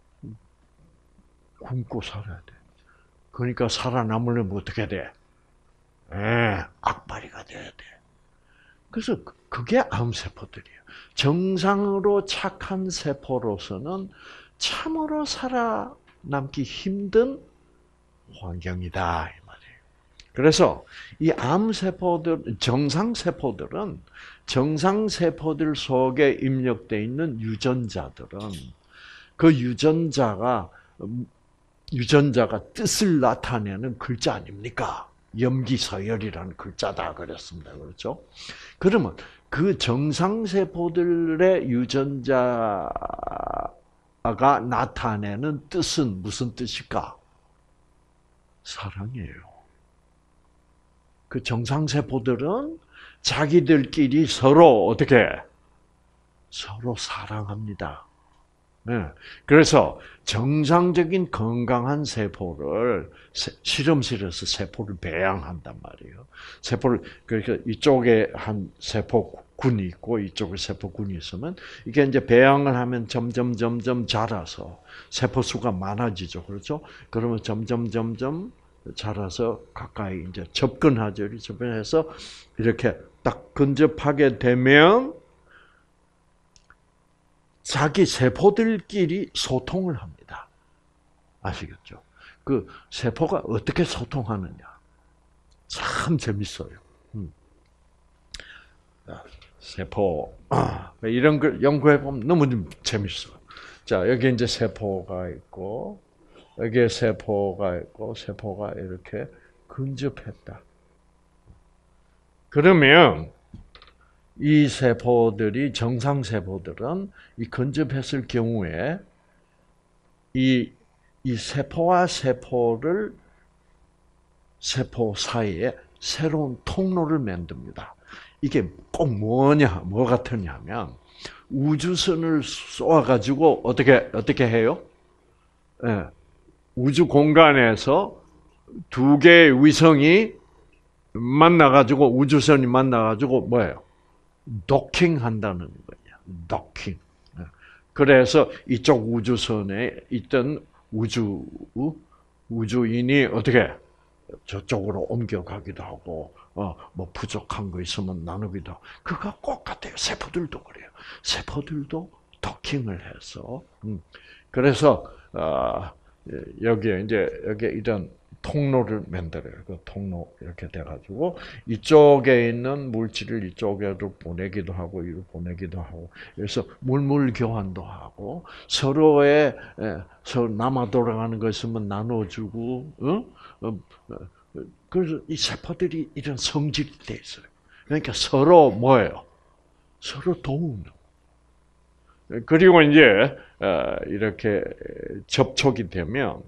[SPEAKER 1] 굶고 살아야 돼. 그러니까 살아남으려면 어떻게 돼? 예, 악바리가 돼야 돼. 그래서 그게 암세포들이에요. 정상으로 착한 세포로서는 참으로 살아남기 힘든 환경이다 이 말이에요. 그래서 이 암세포들, 정상세포들은 정상세포들 속에 입력되어 있는 유전자들은 그 유전자가 유전자가 뜻을 나타내는 글자 아닙니까? 염기서열이라는 글자다 그랬습니다. 그렇죠? 그러면 그 정상세포들의 유전자가 나타내는 뜻은 무슨 뜻일까? 사랑이에요. 그 정상세포들은 자기들끼리 서로 어떻게 서로 사랑합니다. 네. 그래서 정상적인 건강한 세포를 실험실에서 세포를 배양한단 말이에요. 세포를 그러니까 이쪽에 한 세포군이 있고 이쪽에 세포군이 있으면 이게 이제 배양을 하면 점점 점점 자라서 세포 수가 많아지죠. 그렇죠? 그러면 점점 점점 자라서 가까이 이제 접근하죠. 접근해서 이렇게 딱 근접하게 되면 자기 세포들끼리 소통을 합니다. 아시겠죠? 그 세포가 어떻게 소통하느냐. 참 재밌어요. 음. 세포 이런 걸 연구해 보면 너무 재밌어요. 자, 여기 이제 세포가 있고 여기에 세포가 있고 세포가 이렇게 근접했다. 그러면 이 세포들이 정상 세포들은 이 근접했을 경우에 이, 이 세포와 세포를 세포 사이에 새로운 통로를 만듭니다. 이게 꼭 뭐냐, 뭐 같으냐면 우주선을 쏘아가지고 어떻게 어떻게 해요? 예, 우주 공간에서 두 개의 위성이 만나가지고 우주선이 만나가지고 뭐예요? 도킹한다는 거냐. 도킹. 그래서 이쪽 우주선에 있던 우주 우주인이 어떻게 저쪽으로 옮겨가기도 하고, 어, 뭐 부족한 거 있으면 나누기도 하고. 그거 꼭 같아요. 세포들도 그래요. 세포들도 도킹을 해서, 음. 그래서 어, 여기에 이제 여기 이런 통로를 만들어요. 그 통로 이렇게 돼가지고 이쪽에 있는 물질을 이쪽에도 보내기도 하고 이로 보내기도 하고 그래서 물물 교환도 하고 서로의 서로 남아 돌아가는 거 있으면 나눠주고, 어? 그래서 이 세포들이 이런 성질이 돼 있어요. 그러니까 서로 뭐예요? 서로 도우는. 그리고 이제 이렇게 접촉이 되면.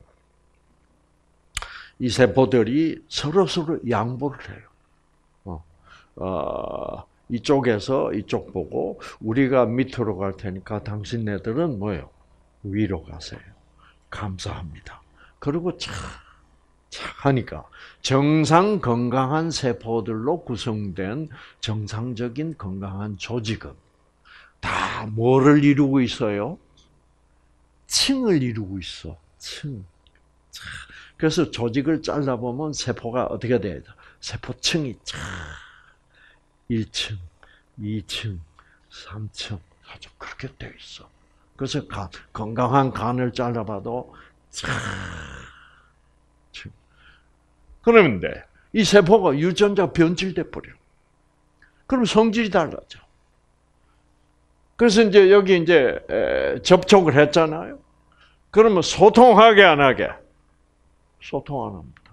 [SPEAKER 1] 이 세포들이 서로 서로 양보를 해요. 어, 어, 이쪽에서 이쪽 보고 우리가 밑으로 갈 테니까 당신네들은 뭐예요? 위로 가세요. 감사합니다. 그리고 착, 착 하니까 정상 건강한 세포들로 구성된 정상적인 건강한 조직은 다 뭐를 이루고 있어요? 층을 이루고 있어. 층. 그래서 조직을 잘라보면 세포가 어떻게 돼요? 세포층이 쫙 일 층, 이 층, 삼 층 아주 그렇게 되어 있어. 그래서 간, 건강한 간을 잘라봐도 쫙 그러는데 이 세포가 유전자 변질돼 버려. 그럼 성질이 달라져. 그래서 이제 여기 이제 접촉을 했잖아요. 그러면 소통하게 안 하게? 소통 안 합니다.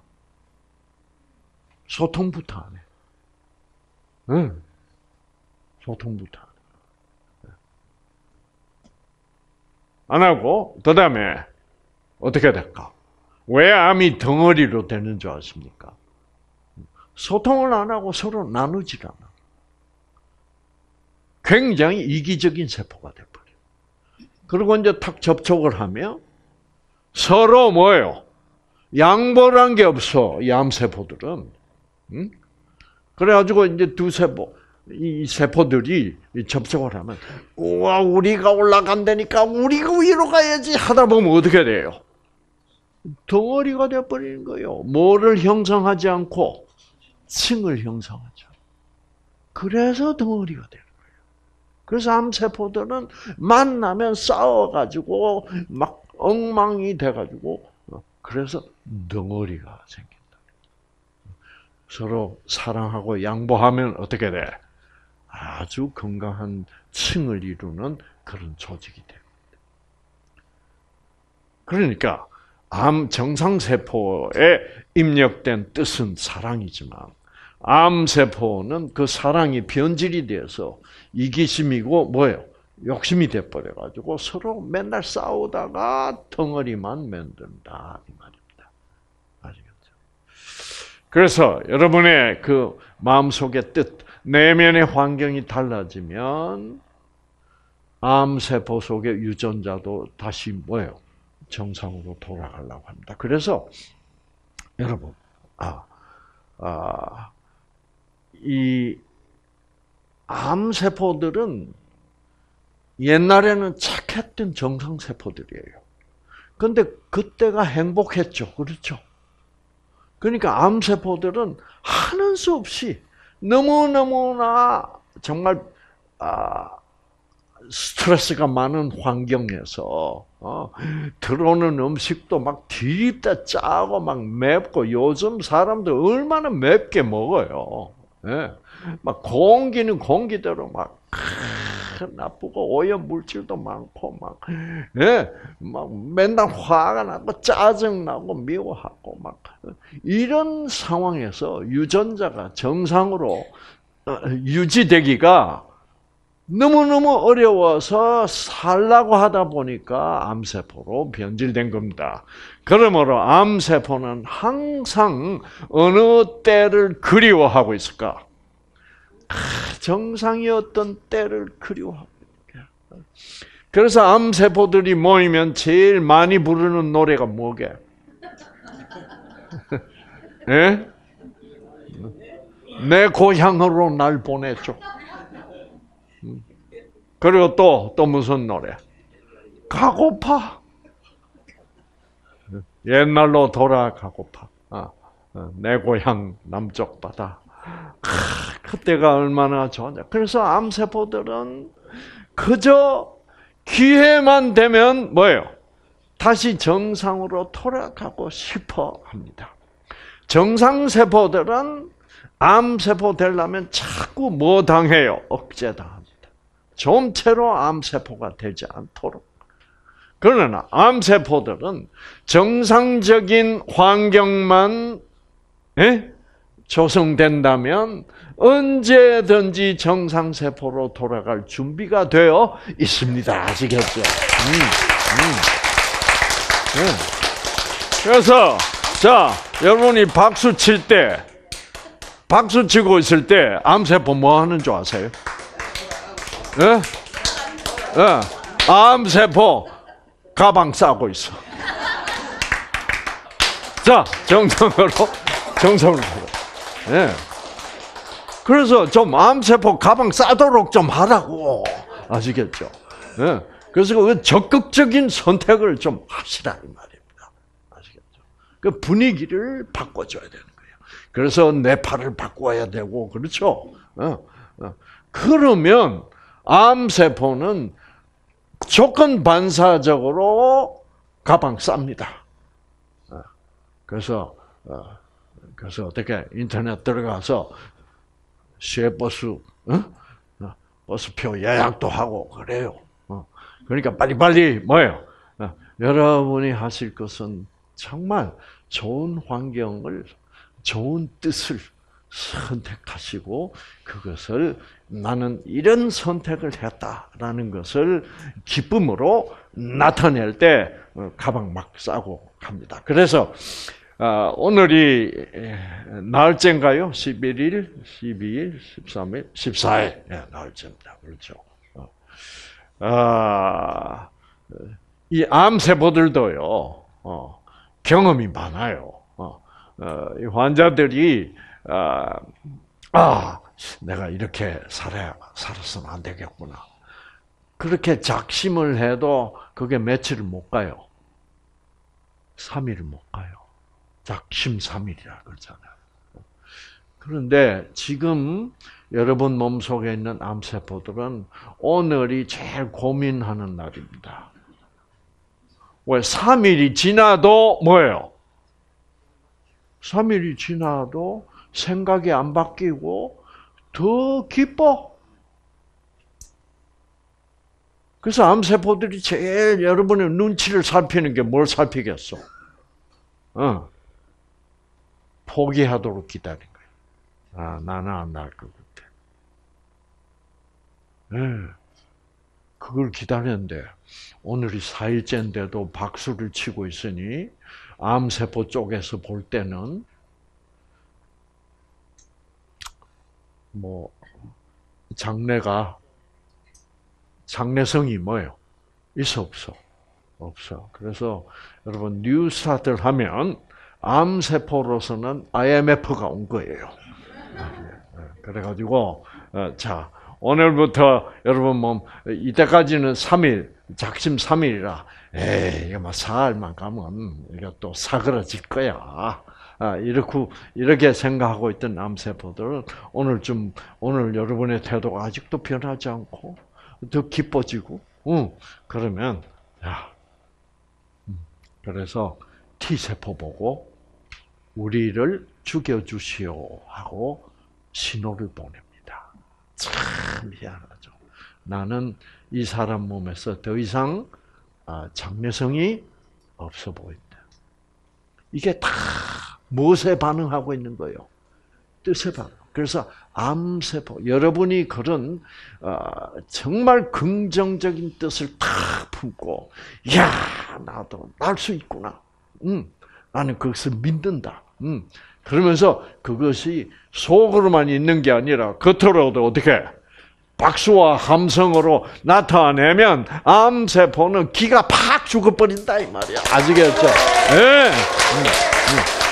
[SPEAKER 1] 소통부터 안 해. 응. 소통부터 안 해. 안 하고, 그 다음에, 어떻게 될까? 왜 암이 덩어리로 되는 줄 아십니까? 소통을 안 하고 서로 나누질 않아. 굉장히 이기적인 세포가 돼버려. 그리고 이제 탁 접촉을 하면, 서로 뭐예요? 양보란 게 없어, 이 암세포들은. 응? 그래가지고 이제 두 세포, 이 세포들이 접촉을 하면, 우와, 우리가 올라간다니까 우리가 위로 가야지 하다 보면 어떻게 돼요? 덩어리가 되어버리는 거예요. 뭐를 형성하지 않고 층을 형성하죠. 그래서 덩어리가 되는 거예요. 그래서 암세포들은 만나면 싸워가지고 막 엉망이 돼가지고 그래서 덩어리가 생긴다. 서로 사랑하고 양보하면 어떻게 돼? 아주 건강한 층을 이루는 그런 조직이 됩니다. 그러니까 암 정상세포에 입력된 뜻은 사랑이지만 암세포는 그 사랑이 변질이 돼서 이기심이고 뭐예요? 욕심이 돼버려가지고 서로 맨날 싸우다가 덩어리만 만든다 이 말입니다. 아시겠죠? 그래서 여러분의 그 마음속의 뜻, 내면의 환경이 달라지면 암세포 속의 유전자도 다시 뭐예요? 정상으로 돌아가려고 합니다. 그래서 여러분, 아, 아, 이 암세포들은 옛날에는 착했던 정상세포들이에요. 근데 그때가 행복했죠. 그렇죠? 그러니까 암세포들은 하는 수 없이 너무너무나 정말 아, 스트레스가 많은 환경에서 어, 들어오는 음식도 막 디립다 짜고 막 맵고 요즘 사람들 얼마나 맵게 먹어요. 예. 막 공기는 공기대로 막 나쁘고 오염 물질도 많고 막, 예, 막 맨날 화가 나고 짜증 나고 미워하고 막 이런 상황에서 유전자가 정상으로 유지되기가 너무너무 어려워서 살라고 하다 보니까 암세포로 변질된 겁니다. 그러므로 암세포는 항상 어느 때를 그리워하고 있을까? 정상이었던 때를 그리워하고 있을까? 그래서 암세포들이 모이면 제일 많이 부르는 노래가 뭐게? 예? 내 고향으로 날 보내줘. 그리고 또, 또 무슨 노래? 가고파. 옛날로 돌아가고파. 아, 내 고향 남쪽 바다. 아, 그때가 얼마나 좋았냐. 그래서 암세포들은 그저 기회만 되면 뭐예요? 다시 정상으로 돌아가고 싶어 합니다. 정상세포들은 암세포 되려면 자꾸 뭐 당해요? 억제당합니다. 좀채로 암세포가 되지 않도록. 그러나 암세포들은 정상적인 환경만 에? 조성된다면 언제든지 정상세포로 돌아갈 준비가 되어 있습니다. 아시겠죠? 음, 음. 네. 그래서 자, 여러분이 박수 칠 때, 박수 치고 있을 때 암세포 뭐 하는 줄 아세요? 예? 예. 암세포 가방 싸고 있어. 자, 정상으로, 정상으로. 예. 그래서 좀 암세포 가방 싸도록 좀 하라고. 아시겠죠? 예. 그래서 그 적극적인 선택을 좀 하시라, 이 말입니다. 아시겠죠? 그 분위기를 바꿔줘야 되는 거예요. 그래서 내 팔을 바꿔야 되고, 그렇죠? 어, 어. 그러면 암세포는 조건 반사적으로 가방 쌉니다. 그래서, 그래서 어떻게 인터넷 들어가서 시외버스, 버스표 예약도 하고 그래요. 그러니까 빨리빨리 뭐예요? 여러분이 하실 것은 정말 좋은 환경을, 좋은 뜻을 선택하시고 그것을 나는 이런 선택을 했다라는 것을 기쁨으로 나타낼 때 가방 막 싸고 갑니다. 그래서 오늘이 나흘째인가요? 십일 일, 십이 일, 십삼 일, 십사 일 나흘째입니다. 그렇죠. 아, 이 암세포들도요 경험이 많아요. 이 환자들이 아, 아, 내가 이렇게 살아야, 살았으면 안 되겠구나. 그렇게 작심을 해도 그게 며칠을 못 가요. 삼 일을 못 가요. 작심 삼 일이라 그러잖아요. 그런데 지금 여러분 몸속에 있는 암세포들은 오늘이 제일 고민하는 날입니다. 왜? 삼 일이 지나도 뭐예요? 삼 일이 지나도 생각이 안 바뀌고 더 기뻐. 그래서 암세포들이 제일 여러분의 눈치를 살피는 게 뭘 살피겠어? 어, 포기하도록 기다린 거예요. 아, 나는 안 날 것 같아. 네. 그걸 기다렸는데 오늘이 사 일째인데도 박수를 치고 있으니 암세포 쪽에서 볼 때는 뭐 장래가 장래성이 뭐예요? 있어 없어? 없어. 그래서 여러분 뉴스타트를 하면 암세포로서는 아이엠에프가 온 거예요. 그래가지고 자 오늘부터 여러분 뭐 이때까지는 삼 일 작심 삼 일이라 에이 이거 막 사흘만 가면 이게 또 사그러질 거야. 아, 이렇게 이렇게 생각하고 있던 암세포들은 오늘 좀 오늘 여러분의 태도가 아직도 변하지 않고 더 기뻐지고, 응 그러면 야 그래서 T 세포 보고 우리를 죽여주시오 하고 신호를 보냅니다. 참 희한하죠. 나는 이 사람 몸에서 더 이상 장래성이 없어 보인다. 이게 다 무엇에 반응하고 있는 거예요? 뜻에 반응. 그래서 암세포, 여러분이 그런 정말 긍정적인 뜻을 탁 품고, 야 나도 날 수 있구나. 음, 나는 그것을 믿는다. 음, 그러면서 그것이 속으로만 있는 게 아니라 겉으로도 어떻게 박수와 함성으로 나타내면 암세포는 기가 팍 죽어버린다 이 말이야. 아시겠죠? 네. 음, 음.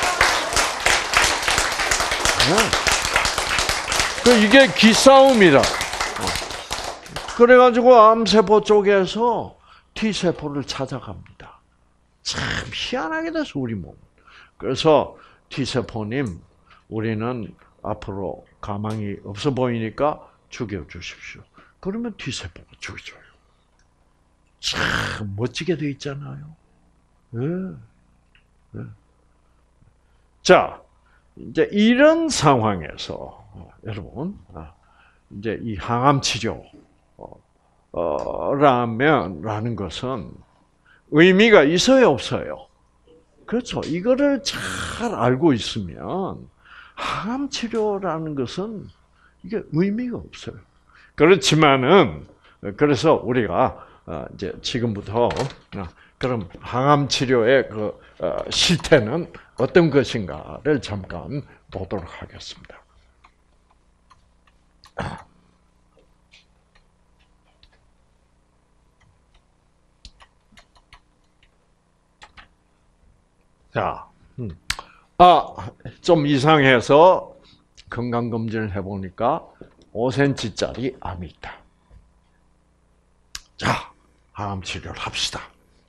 [SPEAKER 1] 그 이게 기싸움이라. 그래가지고 암세포 쪽에서 T세포를 찾아갑니다. 참 희한하게 돼서 우리 몸. 그래서 T세포님, 우리는 앞으로 가망이 없어 보이니까 죽여주십시오. 그러면 T세포가 죽여줘요. 참 멋지게 돼 있잖아요. 네. 네. 자, 이제 이런 상황에서 여러분, 이제 이 항암 치료라면 라는 것은 의미가 있어요, 없어요? 그렇죠. 이거를 잘 알고 있으면 항암 치료라는 것은 이게 의미가 없어요. 그렇지만은 그래서 우리가 이제 지금부터 그럼 항암 치료의 그 실태는 어떤 것인가를 잠깐 보도록 하겠습니다. 자, 아, 좀 이상해서 건강검진을 해보니까 오 센티미터짜리 암이 있다. 자, 항암 치료를 합시다.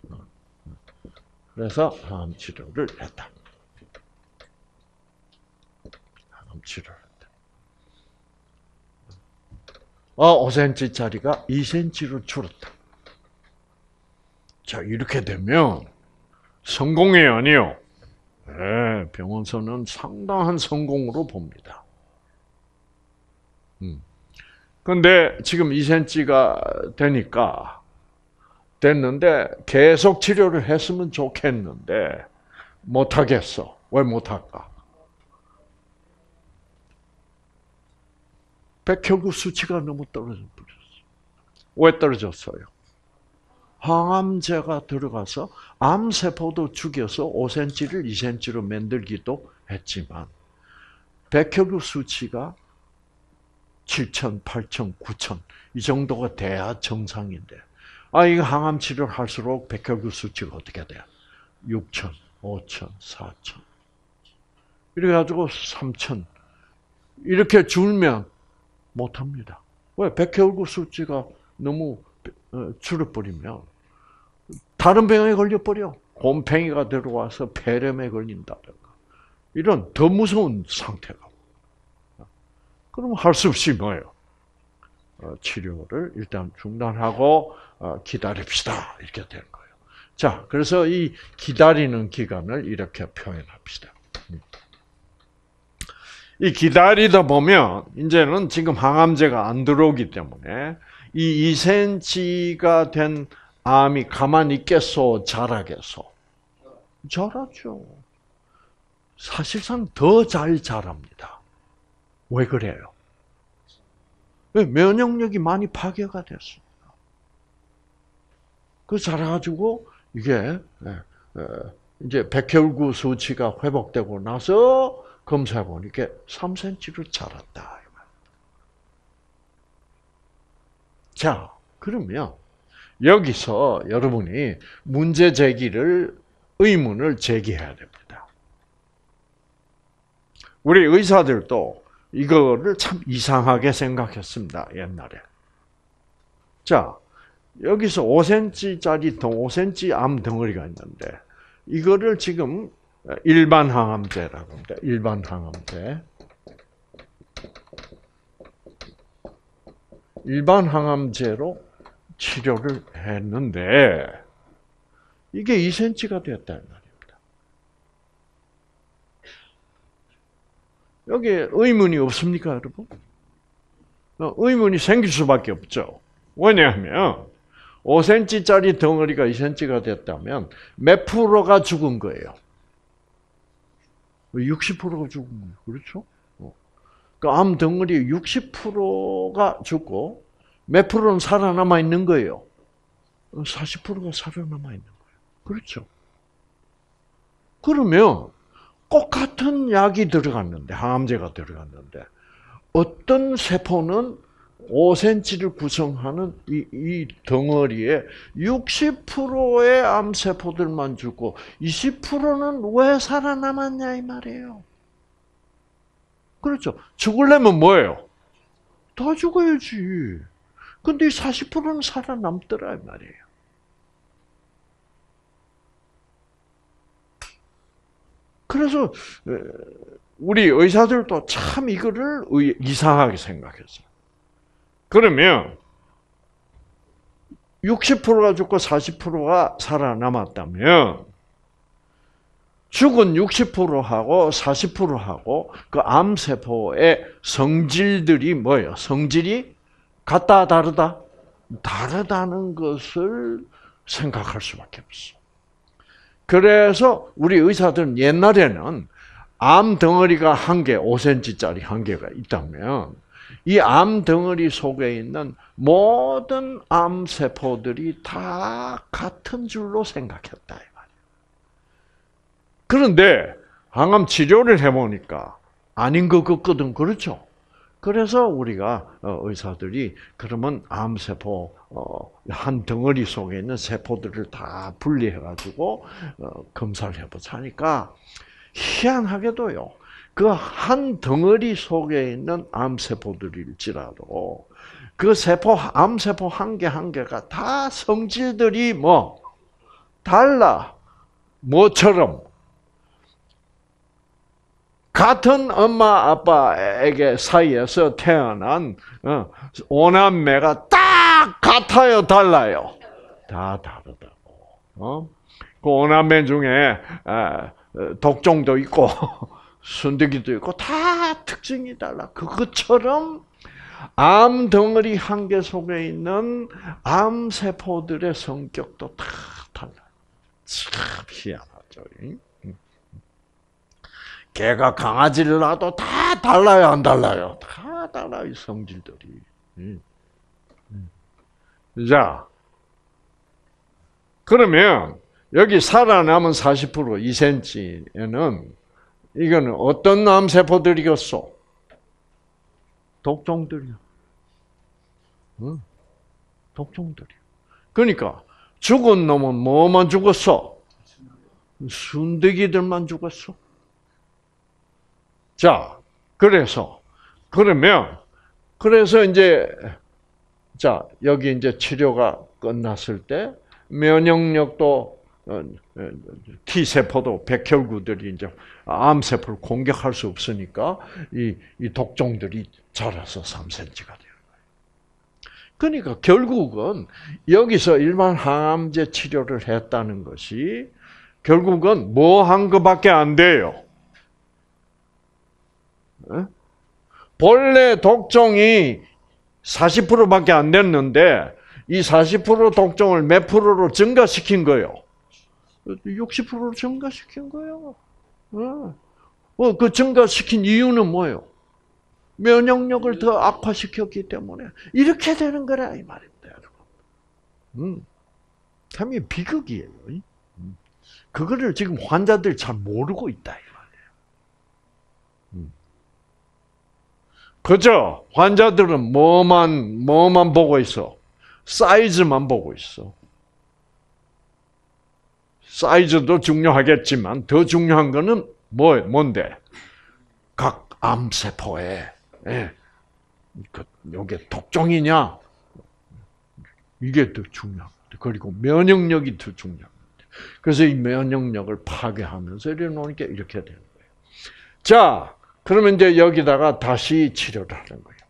[SPEAKER 1] 그래서 항암 치료를 했다. 항암 치료를 했다. 어, 오 센티미터짜리가 이 센티미터로 줄었다. 자, 이렇게 되면 성공이 아니요. 네, 병원서는 상당한 성공으로 봅니다. 음. 근데 지금 이 센티미터가 되니까 됐는데 계속 치료를 했으면 좋겠는데 못하겠어. 왜 못할까? 백혈구 수치가 너무 떨어져 버렸어. 왜 떨어졌어요? 항암제가 들어가서 암세포도 죽여서 오 센티미터를 이 센티미터로 만들기도 했지만 백혈구 수치가 칠천, 팔천, 구천 이 정도가 돼야 정상인데 아 이거 항암 치료를 할수록 백혈구 수치가 어떻게 돼요? 육천, 오천, 사천 이래가지고 삼천 이렇게 줄면 못합니다. 왜? 백혈구 수치가 너무 줄어버리면 다른 병에 걸려버려. 곰팡이가 들어와서 폐렴에 걸린다든가 이런 더 무서운 상태가. 그럼 할 수 없이 뭐예요? 어, 치료를 일단 중단하고 어, 기다립시다 이렇게 되는 거예요. 자, 그래서 이 기다리는 기간을 이렇게 표현합시다. 이 기다리다 보면 이제는 지금 항암제가 안 들어오기 때문에 이 이 센티미터가 된 암이 가만히 있겠소, 자라겠소? 자라죠. 사실상 더 잘 자랍니다. 왜 그래요? 왜? 면역력이 많이 파괴가 됐어요. 그 자라가지고 이게 이제 백혈구 수치가 회복되고 나서 검사해 보니까 삼 센티미터로 자랐다. 자, 그러면 여기서 여러분이 문제 제기를 의문을 제기해야 됩니다. 우리 의사들도 이거를 참 이상하게 생각했습니다. 옛날에. 자, 여기서 오 센티미터짜리 오 센티미터 암 덩어리가 있는데 이거를 지금 일반 항암제라고 합니다. 일반 항암제. 일반 항암제로 치료를 했는데 이게 이 센티미터가 됐다는 말입니다. 여기에 의문이 없습니까, 여러분? 의문이 생길 수밖에 없죠. 왜냐하면 오 센티미터짜리 덩어리가 이 센티미터가 됐다면 몇 프로가 죽은 거예요? 육십 퍼센트가 죽은 거예요. 그렇죠? 그 암 덩어리 육십 퍼센트가 죽고 몇 프로는 살아남아 있는 거예요? 사십 퍼센트가 살아남아 있는 거예요. 그렇죠? 그러면 똑같은 약이 들어갔는데, 항암제가 들어갔는데 어떤 세포는 오 센티미터를 구성하는 이, 이 덩어리에 육십 퍼센트의 암세포들만 죽고 이십 퍼센트는 왜 살아남았냐 이 말이에요. 그렇죠. 죽으려면 뭐예요? 다 죽어야지. 근데 이 사십 퍼센트는 살아남더라 이 말이에요. 그래서 우리 의사들도 참 이거를 이상하게 생각했어요. 그러면 육십 퍼센트가 죽고 사십 퍼센트가 살아남았다면 죽은 육십 퍼센트하고 사십 퍼센트하고 그 암세포의 성질들이 뭐예요? 성질이 같다 다르다? 다르다는 것을 생각할 수밖에 없어. 그래서 우리 의사들은 옛날에는 암 덩어리가 한 개, 오 센티미터짜리 한 개가 있다면 이 암 덩어리 속에 있는 모든 암세포들이 다 같은 줄로 생각했다. 이 말이에요. 그런데 항암 치료를 해보니까 아닌 것 같거든. 그렇죠? 그래서 우리가 의사들이 그러면 암세포 한 덩어리 속에 있는 세포들을 다 분리해가지고 검사를 해보자 하니까 희한하게도요. 그 한 덩어리 속에 있는 암세포들일지라도 그 세포, 암세포 한 개 한 개가 다 성질들이 뭐 달라. 뭐처럼 같은 엄마 아빠에게 사이에서 태어난 오남매가 딱 같아요, 달라요? 다 다르다고. 어? 그 오남매 중에 독종도 있고 순득이도 있고 다 특징이 달라. 그것처럼 암 덩어리 한 개 속에 있는 암 세포들의 성격도 다 달라. 참 희한하죠. 개가 강아지를 낳아도 다 달라요, 안 달라요? 다 달라요, 성질들이. 자, 그러면 여기 살아남은 사십 퍼센트 이 센티미터에는 이거는 어떤 암세포들이겠어? 독종들이요. 응? 독종들이요. 그러니까 죽은 놈은 뭐만 죽었어? 순대기들만 죽었어. 자, 그래서 그러면 그래서 이제 자 여기 이제 치료가 끝났을 때 면역력도 T 세포도 백혈구들이 이제 암 세포를 공격할 수 없으니까 이, 이 독종들이 자라서 삼 센티미터가 돼요. 그러니까 결국은 여기서 일반 항암제 치료를 했다는 것이 결국은 뭐 한 것밖에 안 돼요. 본래 독종이 사십 퍼센트밖에 안 됐는데 이 사십 퍼센트 독종을 몇 프로로 증가시킨 거예요? 육십 퍼센트로 증가시킨 거예요. 어, 그 증가시킨 이유는 뭐예요? 면역력을 더 악화시켰기 때문에 이렇게 되는 거라 이 말입니다, 여러분. 음, 참 이 비극이에요. 음. 그거를 지금 환자들 잘 모르고 있다 이 말이에요. 음. 그죠? 환자들은 뭐만 뭐만 보고 있어? 사이즈만 보고 있어. 사이즈도 중요하겠지만 더 중요한 거는 뭐 뭔데? 각 암세포에 예, 그 요게 독종이냐? 이게 더 중요합니다. 그리고 면역력이 더 중요합니다. 그래서 이 면역력을 파괴하면서 이래놓으니까 이렇게 되는 거예요. 자, 그러면 이제 여기다가 다시 치료를 하는 거예요.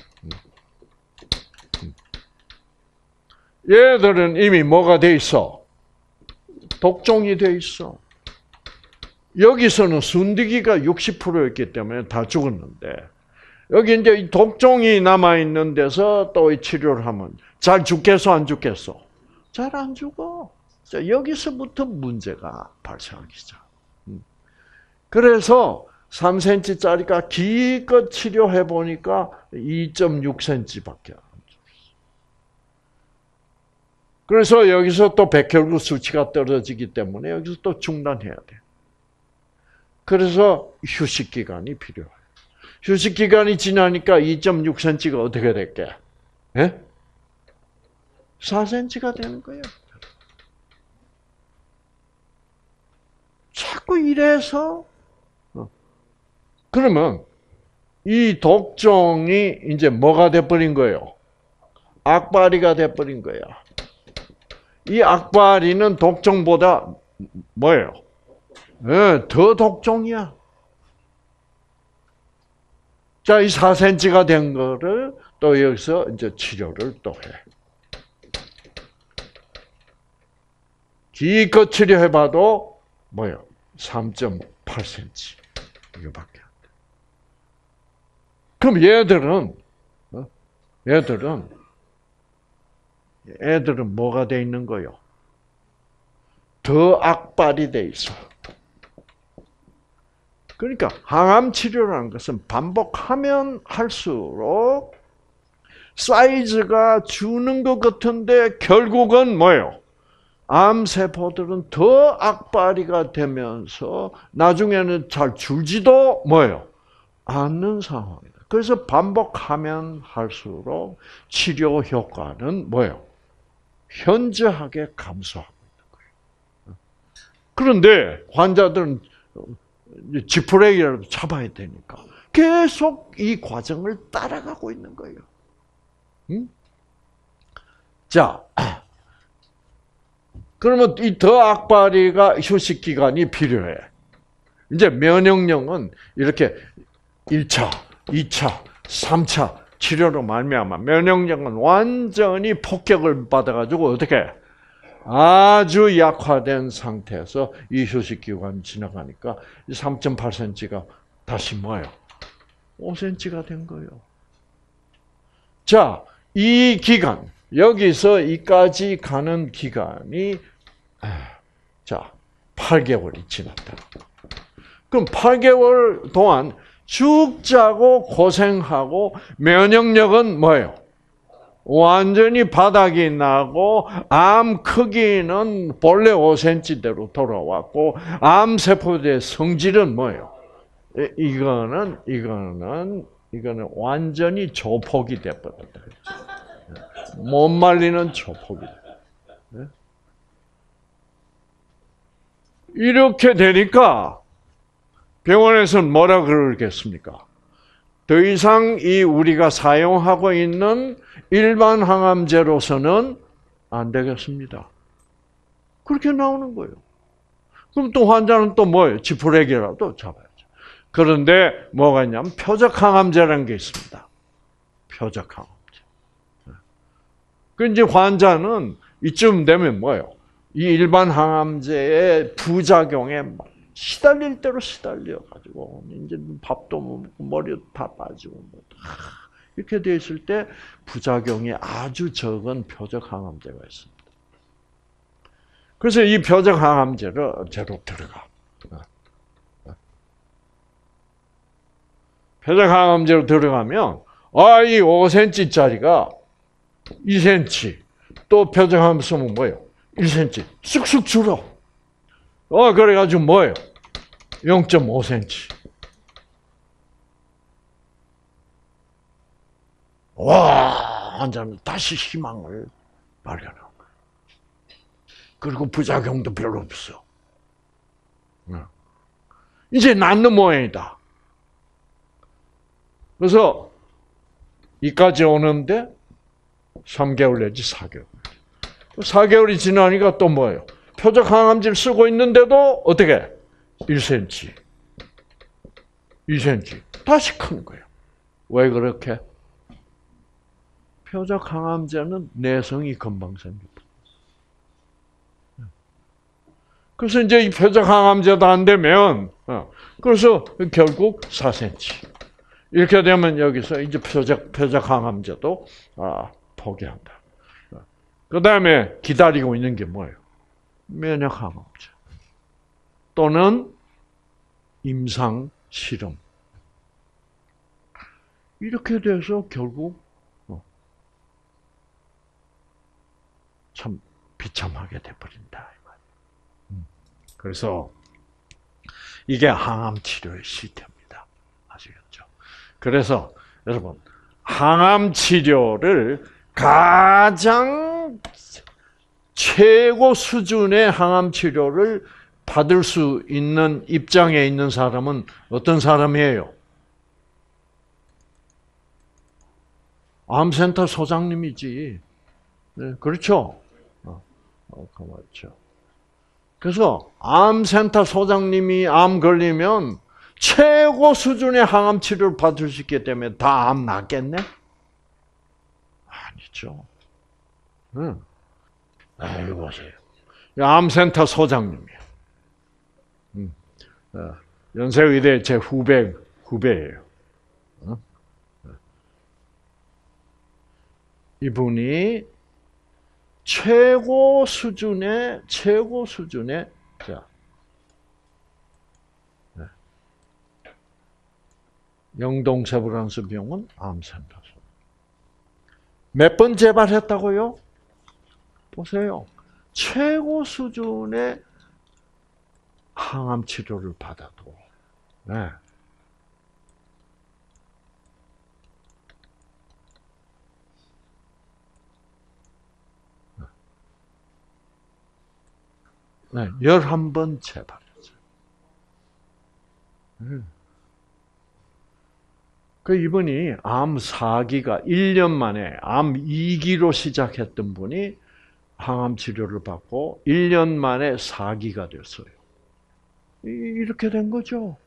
[SPEAKER 1] 얘들은 이미 뭐가 돼 있어? 독종이 돼 있어. 여기서는 순디기가 육십 퍼센트였기 때문에 다 죽었는데, 여기 이제 이 독종이 남아있는 데서 또 이 치료를 하면 잘 죽겠어, 안 죽겠어? 잘 안 죽어. 자, 여기서부터 문제가 발생하기 시작. 그래서 삼 센티미터짜리가 기껏 치료해 보니까 이 점 육 센티미터밖에 안 죽었어. 그래서 여기서 또 백혈구 수치가 떨어지기 때문에 여기서 또 중단해야 돼. 그래서 휴식 기간이 필요해. 휴식 기간이 지나니까 이 점 육 센티미터가 어떻게 될게? 예? 사 센티미터가 되는 거예요. 자꾸 이래서 그러면 이 독종이 이제 뭐가 돼버린 거예요? 악바리가 돼버린 거야. 이 악바리는 독종보다 뭐예요? 네, 더 독종이야. 자, 이 사 센티미터가 된 거를 또 여기서 이제 치료를 또 해. 기껏 치료해봐도 뭐예요? 삼 점 팔 센티미터 이거밖에 안 돼. 그럼 얘들은 얘들은 애들은 뭐가 돼 있는 거요? 더 악발이 돼 있어. 그러니까 항암 치료라는 것은 반복하면 할수록 사이즈가 주는 것 같은데 결국은 뭐예요? 암세포들은 더 악바리가 되면서 나중에는 잘 줄지도 뭐예요? 않는 상황이다. 그래서 반복하면 할수록 치료 효과는 뭐예요? 현저하게 감소하고 있는 거예요. 그런데 환자들은 지푸레기라도 잡아야 되니까 계속 이 과정을 따라가고 있는 거예요. 응? 자, 그러면 이 더 악바리가 휴식 기간이 필요해. 이제 면역력은 이렇게 일 차, 이 차, 삼 차 치료로 말미암아 면역력은 완전히 폭격을 받아가지고 어떻게 아주 약화된 상태에서 이 휴식 기간이 지나가니까 삼 점 팔 센티미터가 다시 뭐예요? 오 센티미터가 된 거예요. 자, 이 기간 여기서 이까지 가는 기간이 자 팔 개월이 지났다. 그럼 팔 개월 동안 죽자고 고생하고 면역력은 뭐예요? 완전히 바닥이 나고 암 크기는 본래 오 센티미터대로 돌아왔고 암 세포의 성질은 뭐예요? 이거는 이거는 이거는 완전히 조폭이 돼버렸다. 못 말리는 조폭이. 이렇게 되니까 병원에서는 뭐라 그러겠습니까? 더 이상 이 우리가 사용하고 있는 일반 항암제로서는 안 되겠습니다. 그렇게 나오는 거예요. 그럼 또 환자는 또 뭐예요? 지푸레기라도 잡아야죠. 그런데 뭐가 있냐면 표적 항암제라는 게 있습니다. 표적 항암제. 그 이제 환자는 이쯤 되면 뭐예요? 이 일반 항암제의 부작용에 시달릴 대로 시달려 가지고 이제 밥도 못 먹고 머리도 다 빠지고 뭐 이렇게 돼 있을 때 부작용이 아주 적은 표적 항암제가 있습니다. 그래서 이 표적 항암제를 제로 들어가. 표적항암제로 들어가면 아, 이 오 센티미터짜리가 이 센티미터, 또 표적항암 쓰면 뭐예요? 일 센티미터 쑥쑥 줄어. 어, 그래가지고 뭐예요? 영 점 오 센티미터. 와, 환자는 다시 희망을 발견한 거예요. 그리고 부작용도 별로 없어. 이제 낫는 모양이다. 그래서 이까지 오는데 삼 개월 내지 사 개월. 사 개월이 지나니까 또 뭐예요? 표적항암제를 쓰고 있는데도 어떻게? 일 센티미터, 이 센티미터 다시 큰 거예요. 왜 그렇게? 표적항암제는 내성이 금방 생깁니다. 그래서 이제 이 표적항암제도 안 되면, 그래서 결국 사 센티미터. 이렇게 되면 여기서 이제 표적, 표적항암제도 아, 포기한다. 그 다음에 기다리고 있는 게 뭐예요? 면역항암제. 또는 임상 실험. 이렇게 돼서 결국 참 비참하게 돼버린다. 그래서 이게 항암 치료의 시스템입니다. 아시겠죠? 그래서 여러분 항암 치료를 가장 최고 수준의 항암 치료를 받을 수 있는 입장에 있는 사람은 어떤 사람이에요? 암센터 소장님이지. 네, 그렇죠? 어, 어, 그렇죠. 그래서 암센터 소장님이 암 걸리면 최고 수준의 항암 치료를 받을 수 있기 때문에 다 암 낫겠네? 아니죠. 응. 아이고 보세요. 암센터 소장님이에요. 응. 어, 연세의대 제 후배 후배예요. 어? 이분이 최고 수준의 최고 수준의 자 네. 영동세브란스 병원 암센터 몇 번 재발했다고요? 보세요. 최고 수준의 항암 치료를 받아도 네. 네, 열한 번 재발했어요. 음. 그 이분이 암 사 기가 일 년 만에 암 이 기로 시작했던 분이 항암 치료를 받고 일 년 만에 사 기가 됐어요. 이렇게 된 거죠.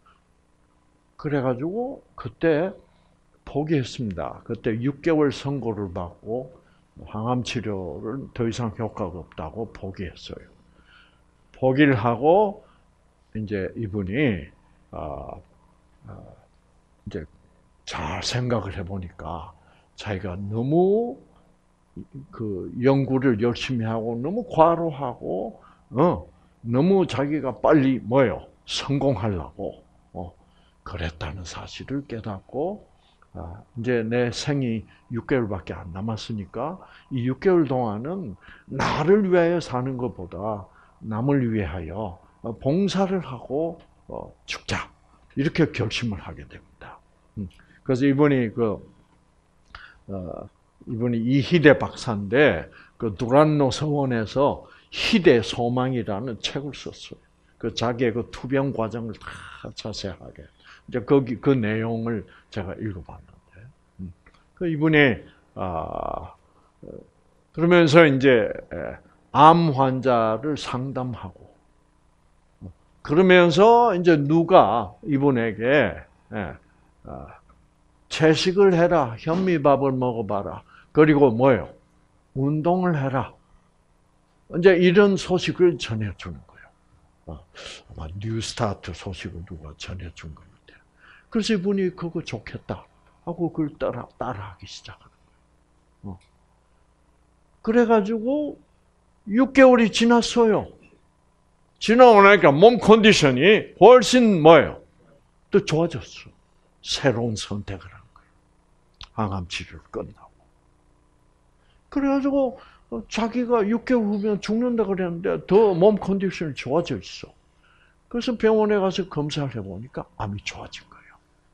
[SPEAKER 1] 그래가지고 그때 포기했습니다. 그때 육 개월 선고를 받고 항암 치료를 더 이상 효과가 없다고 포기했어요. 포기를 하고 이제 이분이 아, 아, 이제 잘 생각을 해보니까 자기가 너무 그 연구를 열심히 하고 너무 과로하고 어 너무 자기가 빨리 뭐요 성공하려고 어 그랬다는 사실을 깨닫고 아, 이제 내 생이 육 개월밖에 안 남았으니까 이 육 개월 동안은 나를 위하여 사는 것보다 남을 위하여 봉사를 하고 죽자 이렇게 결심을 하게 됩니다. 그래서 이분이 그 어, 이분이 이희대 박사인데 그 두란노 서원에서 희대 소망이라는 책을 썼어요. 그 자기의 그 투병 과정을 다 자세하게 이제 거기 그 내용을 제가 읽어봤는데, 그 이분이 아 그러면서 이제 암 환자를 상담하고 그러면서 이제 누가 이분에게 채식을 해라, 현미밥을 먹어봐라, 그리고 뭐예요? 운동을 해라. 이제 이런 소식을 전해주는 거예요. 아마 뉴스타트 소식을 누가 전해준 것 같아요. 그래서 이분이 그거 좋겠다 하고 그걸 따라 따라하기 시작하는 거예요. 그래가지고 육 개월이 지났어요. 지나고 나니까 몸 컨디션이 훨씬 뭐예요? 또 좋아졌어. 새로운 선택을 한 거예요. 항암 치료를 끝나고. 그래가지고 자기가 육 개월 후면 죽는다 그랬는데 더 몸 컨디션이 좋아져 있어. 그래서 병원에 가서 검사를 해보니까 암이 좋아진 거예요.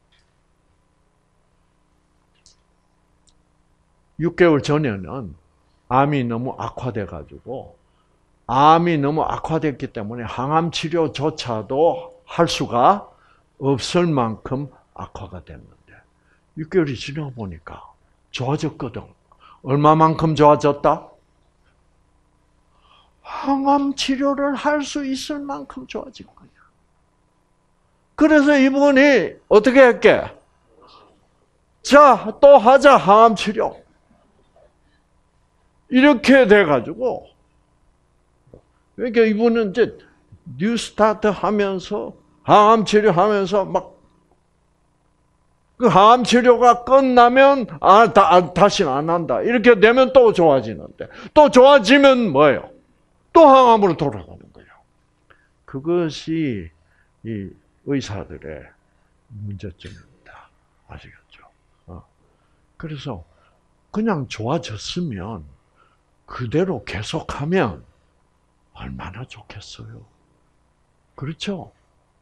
[SPEAKER 1] 육 개월 전에는 암이 너무 악화돼가지고 암이 너무 악화됐기 때문에 항암 치료조차도 할 수가 없을 만큼 악화가 됐는데 육 개월이 지나 보니까 좋아졌거든. 얼마만큼 좋아졌다? 항암 치료를 할 수 있을 만큼 좋아진 거야. 그래서 이분이 어떻게 할게? 자, 또 하자, 항암 치료. 이렇게 돼가지고, 그러니까 이분은 이제 뉴 스타트 하면서, 항암 치료하면서 막, 그 항암 치료가 끝나면, 아, 다, 아, 다시는 안 한다. 이렇게 되면 또 좋아지는데, 또 좋아지면 뭐예요? 또 항암으로 돌아가는 거예요. 그것이 이 의사들의 문제점입니다. 아시겠죠? 어. 그래서 그냥 좋아졌으면 그대로 계속하면 얼마나 좋겠어요. 그렇죠?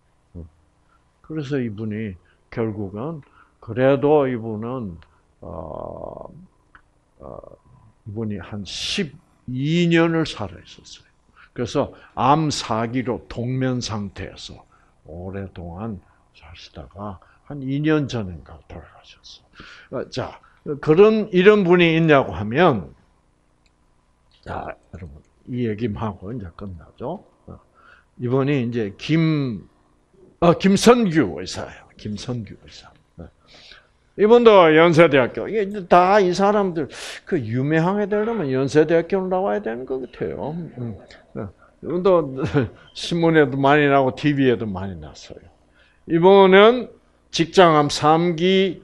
[SPEAKER 1] 그래서 이분이 결국은 그래도 이분은 어, 어, 이분이 한 십이 년을 살아 있었어요. 그래서 암 사기로 동면 상태에서 오랫동안 사시다가 한 이 년 전인가 돌아가셨어. 자, 그런 이런 분이 있냐고 하면, 자, 여러분 이 얘기만 하고 이제 끝나죠. 이분이 이제 김, 어, 김선규 의사예요. 김선규 의사. 이분도 연세대학교. 이게 다 이 사람들 그 유명하게 되려면 연세대학교를 나와야 되는 것 같아요. 이분도 신문에도 많이 나고 티비에도 많이 났어요. 이분은 직장암 삼 기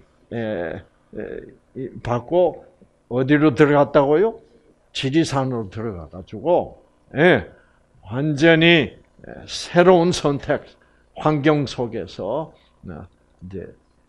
[SPEAKER 1] 받고 어디로 들어갔다고요? 지리산으로 들어가가지고 예, 완전히 새로운 선택 환경 속에서 이제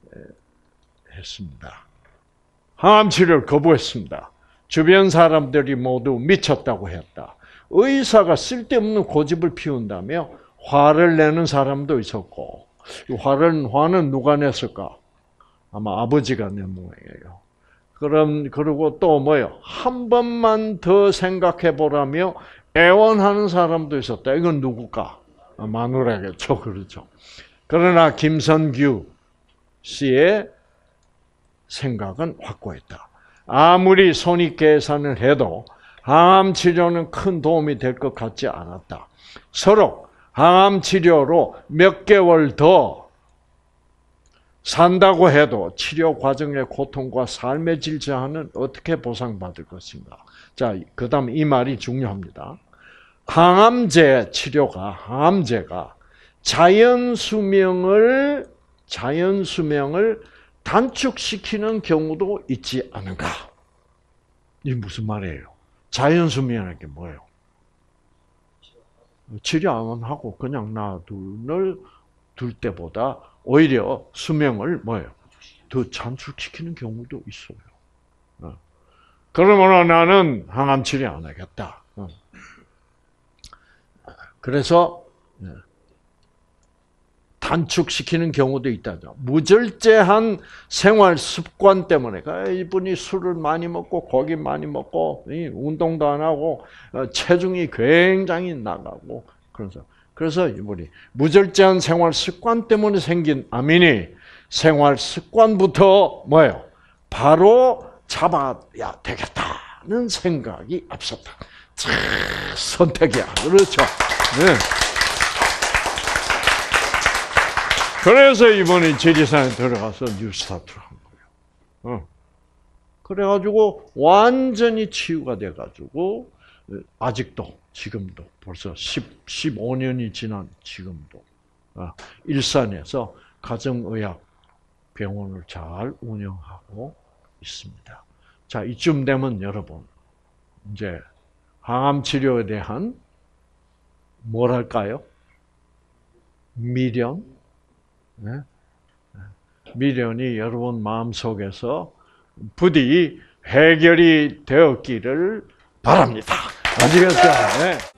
[SPEAKER 1] 했습니다. 항암 치료를 거부했습니다. 주변 사람들이 모두 미쳤다고 했다. 의사가 쓸데없는 고집을 피운다며 화를 내는 사람도 있었고, 화를, 화는 누가 냈을까? 아마 아버지가 낸 모양이에요. 그럼, 그리고 또 뭐요? 한 번만 더 생각해 보라며 애원하는 사람도 있었다. 이건 누굴까? 아, 마누라겠죠. 그렇죠. 그러나 김선규 씨의 생각은 확고했다. 아무리 손익계산을 해도 항암 치료는 큰 도움이 될 것 같지 않았다. 서로 항암 치료로 몇 개월 더 산다고 해도 치료 과정의 고통과 삶의 질서는 어떻게 보상받을 것인가? 자, 그다음 이 말이 중요합니다. 항암제 치료가 항암제가 자연 수명을 자연 수명을 단축시키는 경우도 있지 않은가? 이게 무슨 말이에요? 자연 수명이라는 게 뭐예요? 치료 안 하고 그냥 놔둘 둘 때보다 오히려 수명을 뭐예요? 더 단축시키는 경우도 있어요. 그러면 나는 항암 치료 안 하겠다. 그래서 단축시키는 경우도 있다죠. 무절제한 생활 습관 때문에 이분이 술을 많이 먹고 고기 많이 먹고 운동도 안 하고 체중이 굉장히 나가고 그래서 그래서 이분이 무절제한 생활 습관 때문에 생긴 암이니 생활 습관부터 뭐예요? 바로 잡아야 되겠다는 생각이 앞섰다. 참 선택이야. 그렇죠. 네. 그래서 이번에 지리산에 들어가서 뉴스타트를 한 거예요. 어. 그래가지고 완전히 치유가 돼가지고 아직도 지금도 벌써 십, 십오 년이 지난 지금도 일산에서 가정의학 병원을 잘 운영하고 있습니다. 자, 이쯤 되면 여러분 이제 항암 치료에 대한 뭐랄까요? 미련? 네? 미련이 여러분 마음속에서 부디 해결이 되었기를 바랍니다. 아시겠어요? 네.